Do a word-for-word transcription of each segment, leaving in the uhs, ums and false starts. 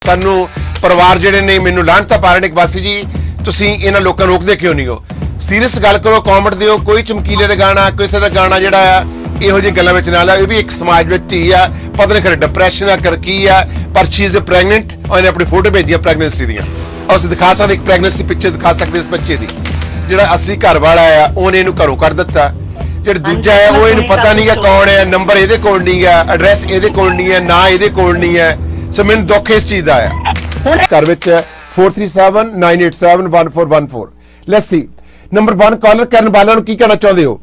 सानू परिवार जिहड़े ने मैनू लाहनतां पा रहे ने कि बासी जी तुसीं इन्हां लोकां नूं रोकदे क्यों नहीं हो, सीरीयस गल करो, कॉमेडी दिओ, कोई चमकीले दा गाना किसी दा गाना जिहड़ा आ इहो जी गल्लां विच ना लिआओ। इह भी एक समाज विच धी आ, पता नहीं खरे डिप्रैशन आ कर की आ, पर शी इज प्रेगनेंट और इन्हें अपनी फोटो भेजी प्रेगनेंसी दियां और असीं दिखा सकदे, एक प्रेगनेंसी पिक्चर दिखा सकदे इस बच्चे दी। जिहड़ा असली घर वाला आ ਉਹਨੇ ਇਹਨੂੰ ਘਰੋਂ ਕੱਢ ਦਿੱਤਾ, ਜਿਹੜਾ ਦੂਜਾ ਹੈ ਉਹ ਇਹਨੂੰ ਪਤਾ ਨਹੀਂ ਹੈ ਕੌਣ ਹੈ, ਨੰਬਰ ਇਹਦੇ ਕੋਲ ਨਹੀਂ ਹੈ, ਐਡਰੈਸ ਇਹਦੇ ਕੋਲ ਨਹੀਂ ਹੈ, ਨਾ ਇਹਦੇ ਕੋਲ ਨਹੀਂ ਹੈ। ਸੋ ਮੈਨੂੰ ਦੁੱਖ ਇਸ ਚੀਜ਼ ਦਾ ਆ। ਘਰ ਵਿੱਚ four three seven nine eight seven one four one four। Let's see number one caller ਕਰਨ ਵਾਲਿਆਂ ਨੂੰ ਕੀ ਕਹਿਣਾ ਚਾਹੁੰਦੇ ਹੋ?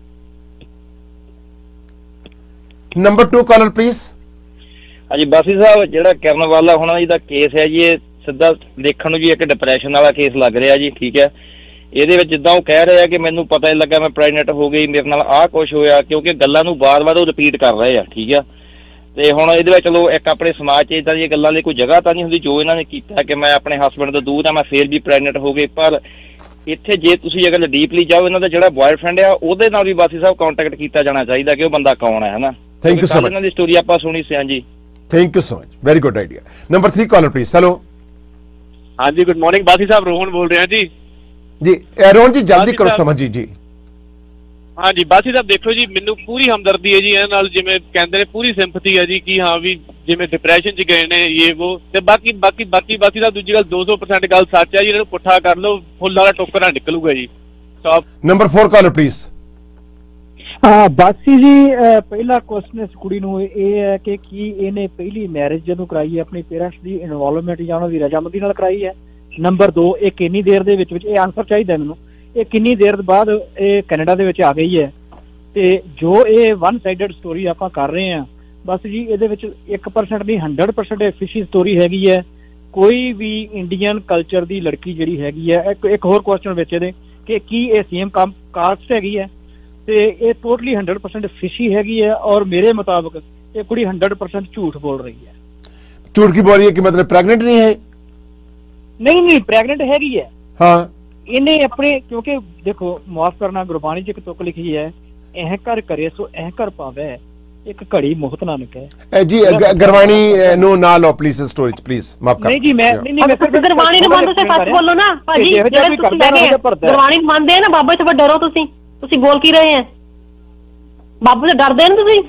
Number two caller please. ਹਾਂਜੀ ਬਾਸੀ ਸਾਹਿਬ, ਜਿਹੜਾ ਕਰਨ ਵਾਲਾ ਹੋਣਾ ਜੀ ਦਾ ਕੇਸ ਹੈ ਜੀ, ਇਹ ਸਿੱਧਾ ਦੇਖਣ ਨੂੰ ਜੀ ਇੱਕ ਡਿਪਰੈਸ਼ਨ ਵਾਲਾ ਕੇਸ ਲੱਗ ਰਿਹਾ ਜੀ। ਠੀਕ ਹੈ, ਇਹਦੇ ਵਿੱਚ ਜਿੱਦਾਂ ਉਹ ਕਹਿ ਰਹੇ ਆ ਕਿ ਮੈਨੂੰ ਪਤਾ ਹੀ ਲੱਗਾ ਮੈਂ ਪ੍ਰੈਗਨੈਂਟ ਹੋ ਗਈ, ਮੇਰੇ ਨਾਲ ਆਹ ਕੁਛ ਹੋਇਆ, ਕਿਉਂਕਿ ਗੱਲਾਂ ਨੂੰ ਵਾਰ-ਵਾਰ ਉਹ ਰਿਪੀਟ ਕਰ ਰਹੇ ਆ। ਠੀਕ ਆ, ਤੇ ਹੁਣ ਇਹਦੇ ਵਿੱਚ ਚਲੋ ਇੱਕ ਆਪਣੇ ਸਮਾਜ 'ਚ ਇੱਦਾਂ ਦੀਆਂ ਗੱਲਾਂ ਲਈ ਕੋਈ ਜਗ੍ਹਾ ਤਾਂ ਨਹੀਂ ਹੁੰਦੀ ਜੋ ਇਹਨਾਂ ਨੇ ਕੀਤਾ ਕਿ ਮੈਂ ਆਪਣੇ ਹਸਬੈਂਡ ਤੋਂ ਦੂਰ ਆ, ਮੈਂ ਫੇਰ ਵੀ ਪ੍ਰੈਗਨੈਂਟ ਹੋ ਗਈ। ਪਰ ਇੱਥੇ ਜੇ ਤੁਸੀਂ ਅਗਰ ਡੀਪਲੀ ਜਾਓ, ਇਹਨਾਂ ਦਾ ਜਿਹੜਾ ਬॉयਫ੍ਰੈਂਡ ਆ ਉਹਦੇ ਨਾਲ ਵੀ ਬਾਸੀ ਸਾਹਿਬ ਕੰਟੈਕਟ ਕੀਤਾ ਜਾਣਾ ਚਾਹੀਦਾ ਕਿ ਉਹ ਬੰਦਾ ਕੌਣ ਹੈ, ਹਨਾ। Thank you so much. ਇਹਨਾਂ ਦੀ ਸਟੋਰੀ ਆਪਾਂ ਸੁਣੀ ਸੀ। ਹਾਂਜੀ thank you so much, very good idea. Number three caller please. Hello ਹਾਂਜੀ ਗੁੱਡ ਮਾਰਨਿੰਗ ਬਾਸੀ ਸਾਹਿਬ, ਰੋਹਨ ਬੋਲ ਰਿਹਾ ਜੀ। जी रोहन जी जल्दी करो समझ जी। जी हाँ जी बासी साहब देखो जी, मैनू पूरी हमदर्दी है जी ਇਹਨਾਂ ਨਾਲ, ਜਿਵੇਂ ਕਹਿੰਦੇ ਨੇ ਪੂਰੀ ਸਿੰਪਥੀ ਹੈ ਜੀ ਕਿ ਹਾਂ ਵੀ ਜਿਵੇਂ ਡਿਪਰੈਸ਼ਨ 'ਚ ਗਏ ਨੇ ਇਹ ਉਹ, ਤੇ ਬਾਕੀ ਬਾਕੀ ਬਾਕੀ ਬਾਸੀ ਸਾਹਿਬ ਦੂਜੀ ਗੱਲ ਦੋ ਸੌ percent ਗੱਲ ਸੱਚ ਹੈ ਜੀ। ਇਹਨਾਂ ਨੂੰ ਪੁੱਠਾ ਕਰ ਲਓ, ਫੁੱਲ ਵਾਲਾ ਟੋਕਰਾ ਨਿਕਲੂਗਾ ਜੀ। Number four caller please. ਹਾਂ ਬਾਸੀ ਜੀ, ਪਹਿਲਾ ਕੁਐਸਚਨ ਇਸ ਕੁੜੀ ਨੂੰ ਇਹ ਹੈ ਕਿ ਕੀ ਇਹਨੇ ਪਹਿਲੀ ਮੈਰਿਜ ਜਦੋਂ ਕਰਾਈ ਹੈ ਆਪਣੇ ਪੇਰੈਂਟਸ ਦੀ ਇਨਵੋਲਵਮੈਂਟ ਜਾਂ ਉਹਨਾਂ ਦੀ ਰਜਾਮੰਦੀ ਨਾਲ ਕਰਾਈ ਹੈ? ਨੰਬਰ ਦੋ, ਇਹ ਕਿੰਨੀ ਦੇਰ ਦੇ ਵਿੱਚ ਵਿੱਚ ਇਹ ਆਨਸਰ ਚਾਹੀਦਾ ਮੈਨੂੰ, ਇਹ ਕਿੰਨੀ ਦੇਰ ਬਾਅਦ ਇਹ ਕੈਨੇਡਾ ਦੇ ਵਿੱਚ ਆ ਗਈ ਹੈ? ਤੇ ਜੋ ਇਹ ਵਨ ਸਾਈਡਡ ਸਟੋਰੀ ਆਪਾਂ ਕਰ ਰਹੇ ਹਾਂ ਬਸ ਜੀ, ਇਹਦੇ ਵਿੱਚ ਇੱਕ ਪਰਸੈਂਟ ਨਹੀਂ ਹੰਡਰਡ ਪਰਸੈਂਟ ਇਹ ਫਿਸ਼ੀ ਸਟੋਰੀ ਹੈਗੀ ਹੈ। ਕੋਈ ਵੀ ਇੰਡੀਅਨ ਕਲਚਰ ਦੀ ਲੜਕੀ ਜਿਹੜੀ ਹੈਗੀ ਹੈ, ਇੱਕ ਇੱਕ ਹੋਰ ਕੁਐਸਚਨ ਵਿੱਚ ਇਹਦੇ ਕਿ ਕੀ ਇਹ ਸੇਮ ਕਾਸਟ ਹੈਗੀ ਹੈ? ਤੇ ਇਹ ਟੋਟਲੀ ਹੰਡਰਡ ਪਰਸੈਂਟ ਫਿਸ਼ੀ ਹੈਗੀ ਹੈ ਔਰ ਮੇਰੇ ਮੁਤਾਬਕ ਇਹ ਕੁੜੀ ਹੰਡਰਡ ਪਰਸੈਂਟ ਝੂਠ ਬੋਲ ਰਹੀ ਹੈ। ਝੂਠ ਕੀ ਬੋਲ ਰਹੀ ਹੈ ਕਿ ਮਤਲਬ ਪ੍ਰੈਗਨੈਂਟ ਨਹੀਂ ਹੈ? नहीं नहीं प्रेगनेंट हैगी है। हाँ इन्हें अपने, क्योंकि देखो माफ करना गुरबाणी च एक तुक लिखी है, एह कर करे सो एह कर पावे, एक घड़ी मोहत नानक है जी। गुरबाणी नो ना लो प्लीज स्टोरी प्लीज माफ कर। नहीं जी मैं नहीं नहीं मैं गुरबाणी ਨੂੰ ਮੰਨਦੇ ਸੇ ਫਸ ਬੋਲੋ ਨਾ ਭਾਜੀ, ਜਿਹੜੇ ਤੁਸੀਂ ਬੈਠੇ ਗੁਰਬਾਣੀ ਨੂੰ ਮੰਨਦੇ ਆ ਨਾ, ਬਾਬਾ ਤੋਂ ਡਰੋ ਤੁਸੀਂ ਤੁਸੀਂ ਬੋਲ ਕੀ ਰਹੇ ਆ? ਬਾਬਾ ਤੋਂ ਡਰਦੇ ਨੇ ਤੁਸੀਂ?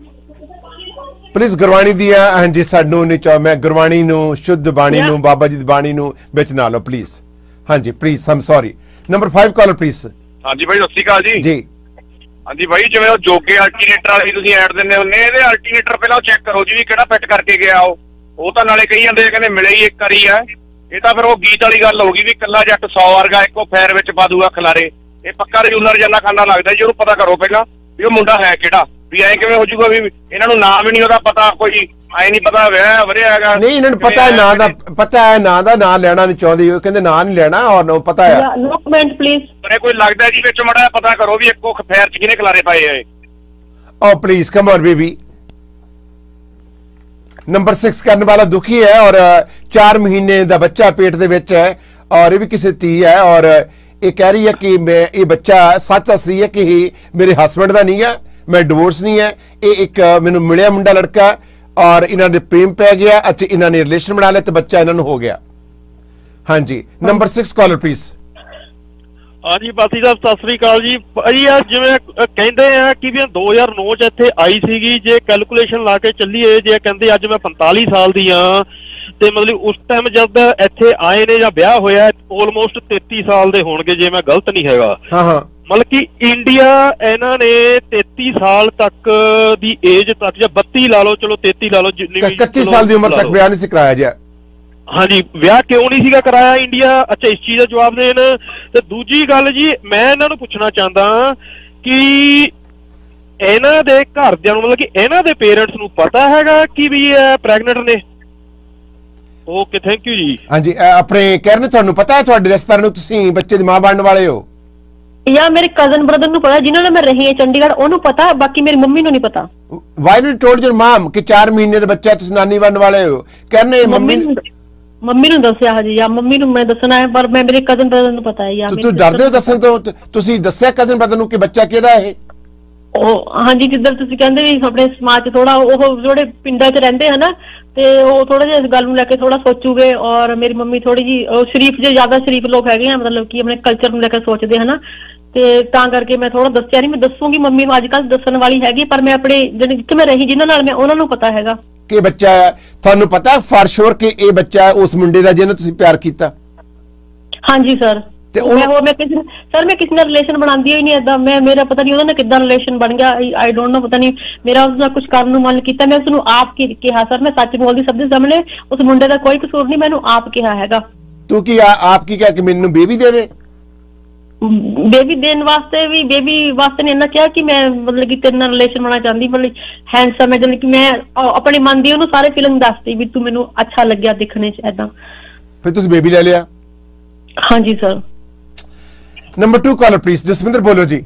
प्लीज गुरबाणी दिया हाँ जी सानू नहीं चाहो, मैं गुरबाणी नू शुद्ध बाणी नू बाबा जी दी बाणी नू विच ना लो प्लीज। हाँ जी please, I am sorry. Number five caller please. हाँ जी भाई सत श्री अकाल जी। जी हाँ जी भाई, जिवें जोगे अल्टरनेटर वाली तुसीं ऐड दिंदे हुंदे, ਇਹਦੇ अल्टरनेटर ਪਹਿਲਾਂ ਚੈੱਕ ਕਰੋ ਜੀ ਵੀ ਕਿਹੜਾ ਫਿੱਟ ਕਰਕੇ ਗਿਆ ਉਹ ਉਹ ਤਾਂ ਨਾਲੇ ਕਹੀ ਜਾਂਦੇ ਕਹਿੰਦੇ ਮਿਲੇ ਹੀ ਇੱਕ ਵਾਰੀ ਆ। ਇਹ ਤਾਂ ਫਿਰ ਉਹ ਗੀਤ ਵਾਲੀ ਗੱਲ ਹੋ ਗਈ ਵੀ ਕੱਲਾ ਜੱਟ ਸੌ ਵਰਗਾ ਇੱਕੋ ਫੈਰ ਵਿੱਚ ਪਾ ਦੂਗਾ ਖਲਾਰੇ। ਇਹ ਪੱਕਾ ਰਜੂਲਰ ਜੰਨਾ ਖਾਨਾ ਲੱਗਦਾ ਜੀ। ਉਹਨੂੰ ਪਤਾ ਕਰੋ ਪਹਿਲਾਂ ਵੀ ਉਹ ਮੁੰਡਾ ਹੈ ਕਿਹੜਾ, ਵੀ ਐ ਕਿਵੇਂ ਹੋ ਜਾਊਗਾ ਵੀ ਇਹਨਾਂ ਨੂੰ ਨਾਮ ਵੀ ਨਹੀਂ ਉਹਦਾ ਪਤਾ, ਕੋਈ ਐ ਨਹੀਂ ਪਤਾ ਵਿਆਹ ਵਰਿਆ ਹੈਗਾ। ਨਹੀਂ ਇਹਨਾਂ ਨੂੰ ਪਤਾ ਹੈ ਨਾਂ ਦਾ, ਪਤਾ ਹੈ ਨਾਂ ਦਾ, ਨਾਂ ਲੈਣਾ ਨਹੀਂ ਚਾਹੁੰਦੀ ਉਹ, ਕਹਿੰਦੇ ਨਾਂ ਨਹੀਂ ਲੈਣਾ ਔਰ ਨੂੰ ਪਤਾ ਹੈ। No comment please. ਪਰ ਕੋਈ ਲੱਗਦਾ ਜੀ ਵਿੱਚ ਮੜਾ ਪਤਾ ਕਰੋ ਵੀ ਇੱਕੋ ਖਫੈਰ ਚ ਕਿਹਨੇ ਖਲਾਰੇ ਪਾਏ ਐ। Oh please come on baby. Number six ਕਰਨ ਵਾਲਾ ਦੁਖੀ ਹੈ ਔਰ ਚਾਰ ਮਹੀਨੇ ਦਾ ਬੱਚਾ ਪੇਟ ਦੇ ਵਿੱਚ ਹੈ ਔਰ ਇਹ ਵੀ ਕਿਸੇ ਧੀ ਹੈ ਔਰ ਇਹ ਕਹਿ ਰਹੀ ਹੈ ਕਿ ਮੈਂ ਇਹ ਬੱਚਾ ਸੱਚ ਦੱਸ ਰਹੀ ਹੈ ਕਿ ਇਹ ਮੇਰੇ ਹਸਬੈਂਡ ਦਾ ਨਹੀਂ ਹੈ, मैं डिवोर्स नहीं है, ये एक मैनू मिलिया मुंडा लड़का और इन्होंने प्रेम पै गया, अच्छा इन्होंने रिलेशन बना लिया तो बच्चा इन्होंने हो गया। हाँ जी नंबर सिक्स कॉलर प्लीज। हाँ जी बासी साहब सत श्री अकाल जी। भाई यार जिवें कहंदे आ कि भी दो हज़ार नौ च इत्थे आई सीगी, जे कैलकुलेशन ला के चलीए, जे कहंदे अज मैं पैंताली साल दी हां ते मतलब उस टाइम जब इत्थे आए ने जां ब्याह होया ऑलमोस्ट तैंतीस साल दे होणगे जे मैं गलत नहीं हैगा। हाँ हाँ मतलब कि इंडिया इन्हों ने तैंती साल तक दी एज तक या बत्ती ला लो, चलो तैंती ला लो, इकतीस साल की उम्र तक ब्याह नहीं कराया जाए। हाँ जी ब्याह क्यों नहीं सीगा कराया इंडिया? अच्छा इस चीज का जवाब देन। ते दूजी गल जी मैं इन्हां नूं पुछना चाहता कि इन्हां दे घरदियां नूं मतलब कि इन्हां दे पेरेंट्स नूं पता हैगा कि भी प्रैगनेंट ने? ओके थैंक यू जी। हाँ जी अपने कहने तुहानूं पता है तुहाडे रिश्तेदार नूं तुसीं बच्चे दी मां बनने वाले हो? या मेरे कजन ब्रदर नु पता, जिन्होंने मैं रही है चंडीगढ़ ओनू पता, बाकी मेरी मम्मी नु नहीं पता। Why not told your mom कि चार महीने दा बच्चा तुस नानी बनने वाले हो? कहने मम्मी मम्मी नु दसया हां जी, या मम्मी नु मैं दसना है पर मैं मेरे कजन ब्रदर नु पता है। या तू डरदे हो दसन तो तुसी दसया कजन ब्रदर नु कि बच्चा केदा है? ਉਹ ਹਾਂਜੀ ਜਿੱਦਾਂ ਤੁਸੀਂ ਕਹਿੰਦੇ ਵੀ ਆਪਣੇ ਸਮਾਜ 'ਚ ਥੋੜਾ ਉਹ ਜਿਹੜੇ ਪਿੰਡਾਂ 'ਚ ਰਹਿੰਦੇ ਹਨ ਤੇ ਉਹ ਥੋੜਾ ਜਿਹਾ ਇਸ ਗੱਲ ਨੂੰ ਲੈ ਕੇ ਥੋੜਾ ਸੋਚੂਗੇ। ਔਰ ਮੇਰੀ ਮੰਮੀ ਥੋੜੀ ਜੀ ਉਹ ਸ਼ਰੀਫ ਜੇ ਜ਼ਿਆਦਾ ਸ਼ਰੀਫ ਲੋਕ ਹੈਗੇ ਆ, ਮਤਲਬ ਕਿ ਆਪਣੇ ਕਲਚਰ ਨੂੰ ਲੈ ਕੇ ਸੋਚਦੇ ਹਨ, ਤੇ ਤਾਂ ਕਰਕੇ ਮੈਂ ਥੋੜਾ ਦੱਸਿਆ ਨਹੀਂ। ਮੈਂ ਦੱਸੂਗੀ, ਮੰਮੀ ਨੂੰ ਅੱਜ ਕੱਲ੍ਹ ਦੱਸਣ ਵਾਲੀ ਹੈਗੀ, ਪਰ ਮੈਂ ਆਪਣੇ ਜਿਹੜੇ ਜਿੱਥੇ ਮੈਂ ਰਹੀ ਜਿਨ੍ਹਾਂ ਨਾਲ ਮੈਂ ਉਹਨਾਂ ਨੂੰ ਪਤਾ ਹੈਗਾ ਕਿ ਬੱਚਾ ਤੁਹਾਨੂੰ ਪਤਾ ਫॉर श्योर ਕਿ ਇਹ ਬੱਚਾ ਉਸ ਮੁੰਡੇ ਦਾ ਜਿਹਨੇ ਤੁਸੀਂ ਪਿਆਰ ਕੀਤਾ। ਹਾਂਜੀ ਸਰ। ਤੇ ਮੈਂ ਉਹ ਮੈਂ ਕਿਸੇ ਸਰ ਮੈਂ ਕਿਸੇ ਨਾਲ ਰਿਲੇਸ਼ਨ ਬਣਾਉਂਦੀ ਹੋਈ ਨਹੀਂ ਏਦਾਂ। ਮੈਂ ਮੇਰਾ ਪਤਾ ਨਹੀਂ ਉਹਦਾ ਨਾਲ ਕਿੱਦਾਂ ਰਿਲੇਸ਼ਨ ਬਣ ਗਿਆ, ਆਈ ਡੋਂਟ ਨੋ, ਪਤਾ ਨਹੀਂ ਮੇਰਾ ਉਸ ਨਾਲ ਕੁਝ ਕਰਨ ਨੂੰ ਮਨ ਕੀਤਾ। ਮੈਂ ਉਸਨੂੰ ਆਪ ਕੀ ਕਿਹਾ ਸਰ, ਮੈਂ ਸੱਚ ਬੋਲਦੀ ਸਭ ਦੇ ਸਾਹਮਣੇ, ਉਸ ਮੁੰਡੇ ਦਾ ਕੋਈ ਕਸੂਰ ਨਹੀਂ, ਮੈਨੂੰ ਆਪ ਕਿਹਾ ਹੈਗਾ। ਤੂੰ ਕੀ ਆਪ ਕੀ ਕਿਹਾ ਕਿ ਮੈਨੂੰ ਬੇਬੀ ਦੇ ਦੇ? ਬੇਬੀ ਦੇਣ ਵਾਸਤੇ ਵੀ, ਬੇਬੀ ਵਾਸਤੇ ਨੇ ਇੰਨਾ ਕਿਹਾ ਕਿ ਮੈਂ ਮਤਲਬ ਕਿ ਤੇਰੇ ਨਾਲ ਰਿਲੇਸ਼ਨ ਬਣਾਉਣਾ ਚਾਹੁੰਦੀ, ਮਤਲਬ ਹੈਂਡਸਮ ਹੈ, ਜਦ ਕਿ ਮੈਂ ਆਪਣੇ ਮਨ ਦੀ ਉਹਨੂੰ ਸਾਰੇ ਫੀਲਿੰਗ ਦੱਸਦੀ ਵੀ ਤੂੰ ਮੈਨੂੰ ਅੱਛਾ ਲੱਗਿਆ ਦਿਖਣੇ 'ਚ ਏਦਾਂ। ਫਿਰ ਤੁਸੀਂ ਬੇਬੀ ਲੈ ਲਿਆ? ਹਾਂਜੀ sir. Number two caller please. Jaswinder ਬੋਲੋ ਜੀ।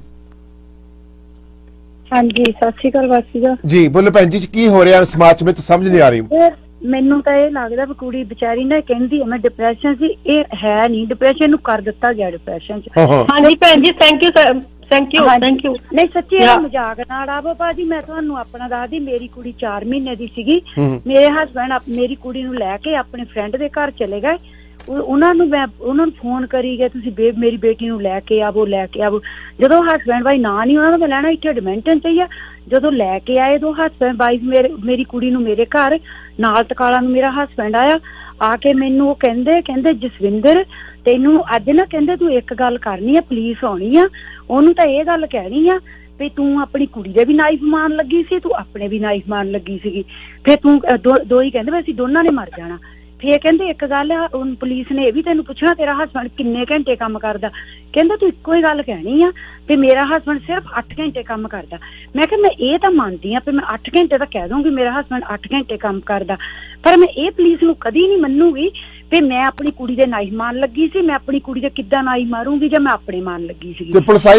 ਹਾਂਜੀ ਸਤਿ ਸ਼੍ਰੀ ਅਕਾਲ ਵਾਸੀ ਦਾ ਜੀ ਬੋਲੋ ਭੈਣ ਜੀ, ਕੀ ਹੋ ਰਿਹਾ ਸਮਾਜ ਵਿੱਚ ਸਮਝ ਨਹੀਂ ਆ ਰਹੀ। ਮੈਨੂੰ ਤਾਂ ਇਹ ਲੱਗਦਾ ਵੀ ਕੁੜੀ ਵਿਚਾਰੀ ਨਾ ਕਹਿੰਦੀ ਮੈਂ ਡਿਪਰੈਸ਼ਨ ਸੀ, ਇਹ ਹੈ ਨਹੀਂ ਡਿਪਰੈਸ਼ਨ, ਨੂੰ ਕਰ ਦਿੱਤਾ ਗਿਆ ਡਿਪਰੈਸ਼ਨ 'ਚ। ਹਾਂਜੀ ਭੈਣ ਜੀ thank you sir, thank you thank you. ਨਹੀਂ ਸੱਚੀ ਇਹ ਮਜ਼ਾਕ ਨਾਲ ਆਵੋ ਭਾਜੀ, ਮੈਂ ਤੁਹਾਨੂੰ ਆਪਣਾ ਦੱਸਦੀ, ਮੇਰੀ ਕੁੜੀ ਚਾਰ ਮਹੀਨੇ ਦੀ ਸੀਗੀ, ਮੇਰੇ ਹਸਬੈਂਡ ਮੇਰੀ ਕੁੜੀ ਨੂੰ ਲੈ ਕੇ ਆਪਣੇ ਫਰੈਂਡ ਦੇ ਘਰ ਚਲੇ ਗਏ। ਉਹਨਾਂ ਨੂੰ ਮੈਂ ਉਹਨਾਂ ਨੂੰ ਫੋਨ ਕਰੀ ਗਏ ਤੁਸੀਂ ਬੇ ਮੇਰੀ ਬੇਟੀ ਨੂੰ ਲੈ ਕੇ ਆਵੋ ਲੈ ਕੇ ਆਵੋ। ਜਦੋਂ ਹਸਬੈਂਡ ਵਾਈਫ ਨਾ ਨਹੀਂ ਉਹਨਾਂ ਨੂੰ ਮੈਂ ਲੈਣਾ ਇੱਥੇ ਐਡਮਿੰਟਨ ਤੇ ਹੀ ਆ। ਜਦੋਂ ਲੈ ਕੇ ਆਏ ਦੋ ਹਸਬੈਂਡ ਵਾਈਫ ਮੇਰੇ ਮੇਰੀ ਕੁੜੀ ਨੂੰ ਮੇਰੇ ਘਰ ਨਾਲ ਟਕਾਲਾ ਨੂੰ ਮੇਰਾ ਹਸਬੈਂਡ ਆਇਆ, ਆ ਕੇ ਮੈਨੂੰ ਉਹ ਕਹਿੰਦੇ ਕਹਿੰਦੇ ਜਸਵਿੰਦਰ ਤੈਨੂੰ ਅੱਜ ਨਾ ਕਹਿੰਦੇ ਤੂੰ ਇੱਕ ਗੱਲ ਕਰਨੀ ਆ, ਪੁਲਿਸ ਆਉਣੀ ਆ, ਉਹਨੂੰ ਤਾਂ ਇਹ ਗੱਲ ਕਹਿਣੀ ਆ ਵੀ ਤੂੰ ਆਪਣੀ ਕੁੜੀ ਦੇ ਵੀ ਨਾਈਫ ਮਾਰਨ ਲੱਗੀ ਸੀ, ਤੂੰ ਆਪਣੇ ਵੀ ਨਾਈਫ ਮਾਰਨ ਲੱਗੀ ਸੀਗੀ, ਫਿਰ ਤੂੰ ਦੋ ਹੀ ਕਹਿੰਦੇ ਵੀ ਅਸੀਂ ਦੋਨਾਂ ਨੇ ਮਰ ਜਾਣਾ। ਫਿਰ ਕਹਿੰਦੇ ਇੱਕ ਗੱਲ ਆ ਪੁਲਿਸ ਨੇ ਇਹ ਵੀ ਤੈਨੂੰ ਪੁੱਛਣਾ ਤੇਰਾ ਹਸਬੈਂਡ ਕਿੰਨੇ ਘੰਟੇ ਕੰਮ ਕਰਦਾ, ਕਹਿੰਦਾ ਤੂੰ ਇੱਕੋ ਹੀ ਗੱਲ ਕਹਿਣੀ ਆ ਵੀ ਮੇਰਾ ਹਸਬੈਂਡ ਸਿਰਫ ਅੱਠ ਘੰਟੇ ਕੰਮ ਕਰਦਾ। ਮੈਂ ਕਿਹਾ ਮੈਂ ਇਹ ਤਾਂ ਮੰਨਦੀ ਆ ਵੀ ਮੈਂ ਅੱਠ ਘੰਟੇ ਤਾਂ ਕਹਿ ਦੂੰਗੀ ਮੇਰਾ ਹਸਬੈਂਡ ਅੱਠ ਘੰਟੇ ਕੰਮ ਕਰਦਾ, ਪਰ ਮੈਂ ਇਹ ਪੁਲਿਸ ਨੂੰ ਕਦੀ ਨਹੀਂ ਮੰਨੂਗੀ ਵੀ ਮੈਂ ਆਪਣੀ ਕੁੜੀ ਦੇ ਨਾਈਫ ਮਾਰਨ ਲੱਗੀ ਸੀ, ਮੈਂ ਆਪਣੀ ਕੁੜੀ ਦੇ ਕਿੱਦਾਂ ਨਾਈਫ ਮਾਰੂੰਗੀ ਜਾਂ ਮੈਂ ਆਪਣੇ ਮਾਰਨ ਲੱਗੀ ਸੀ।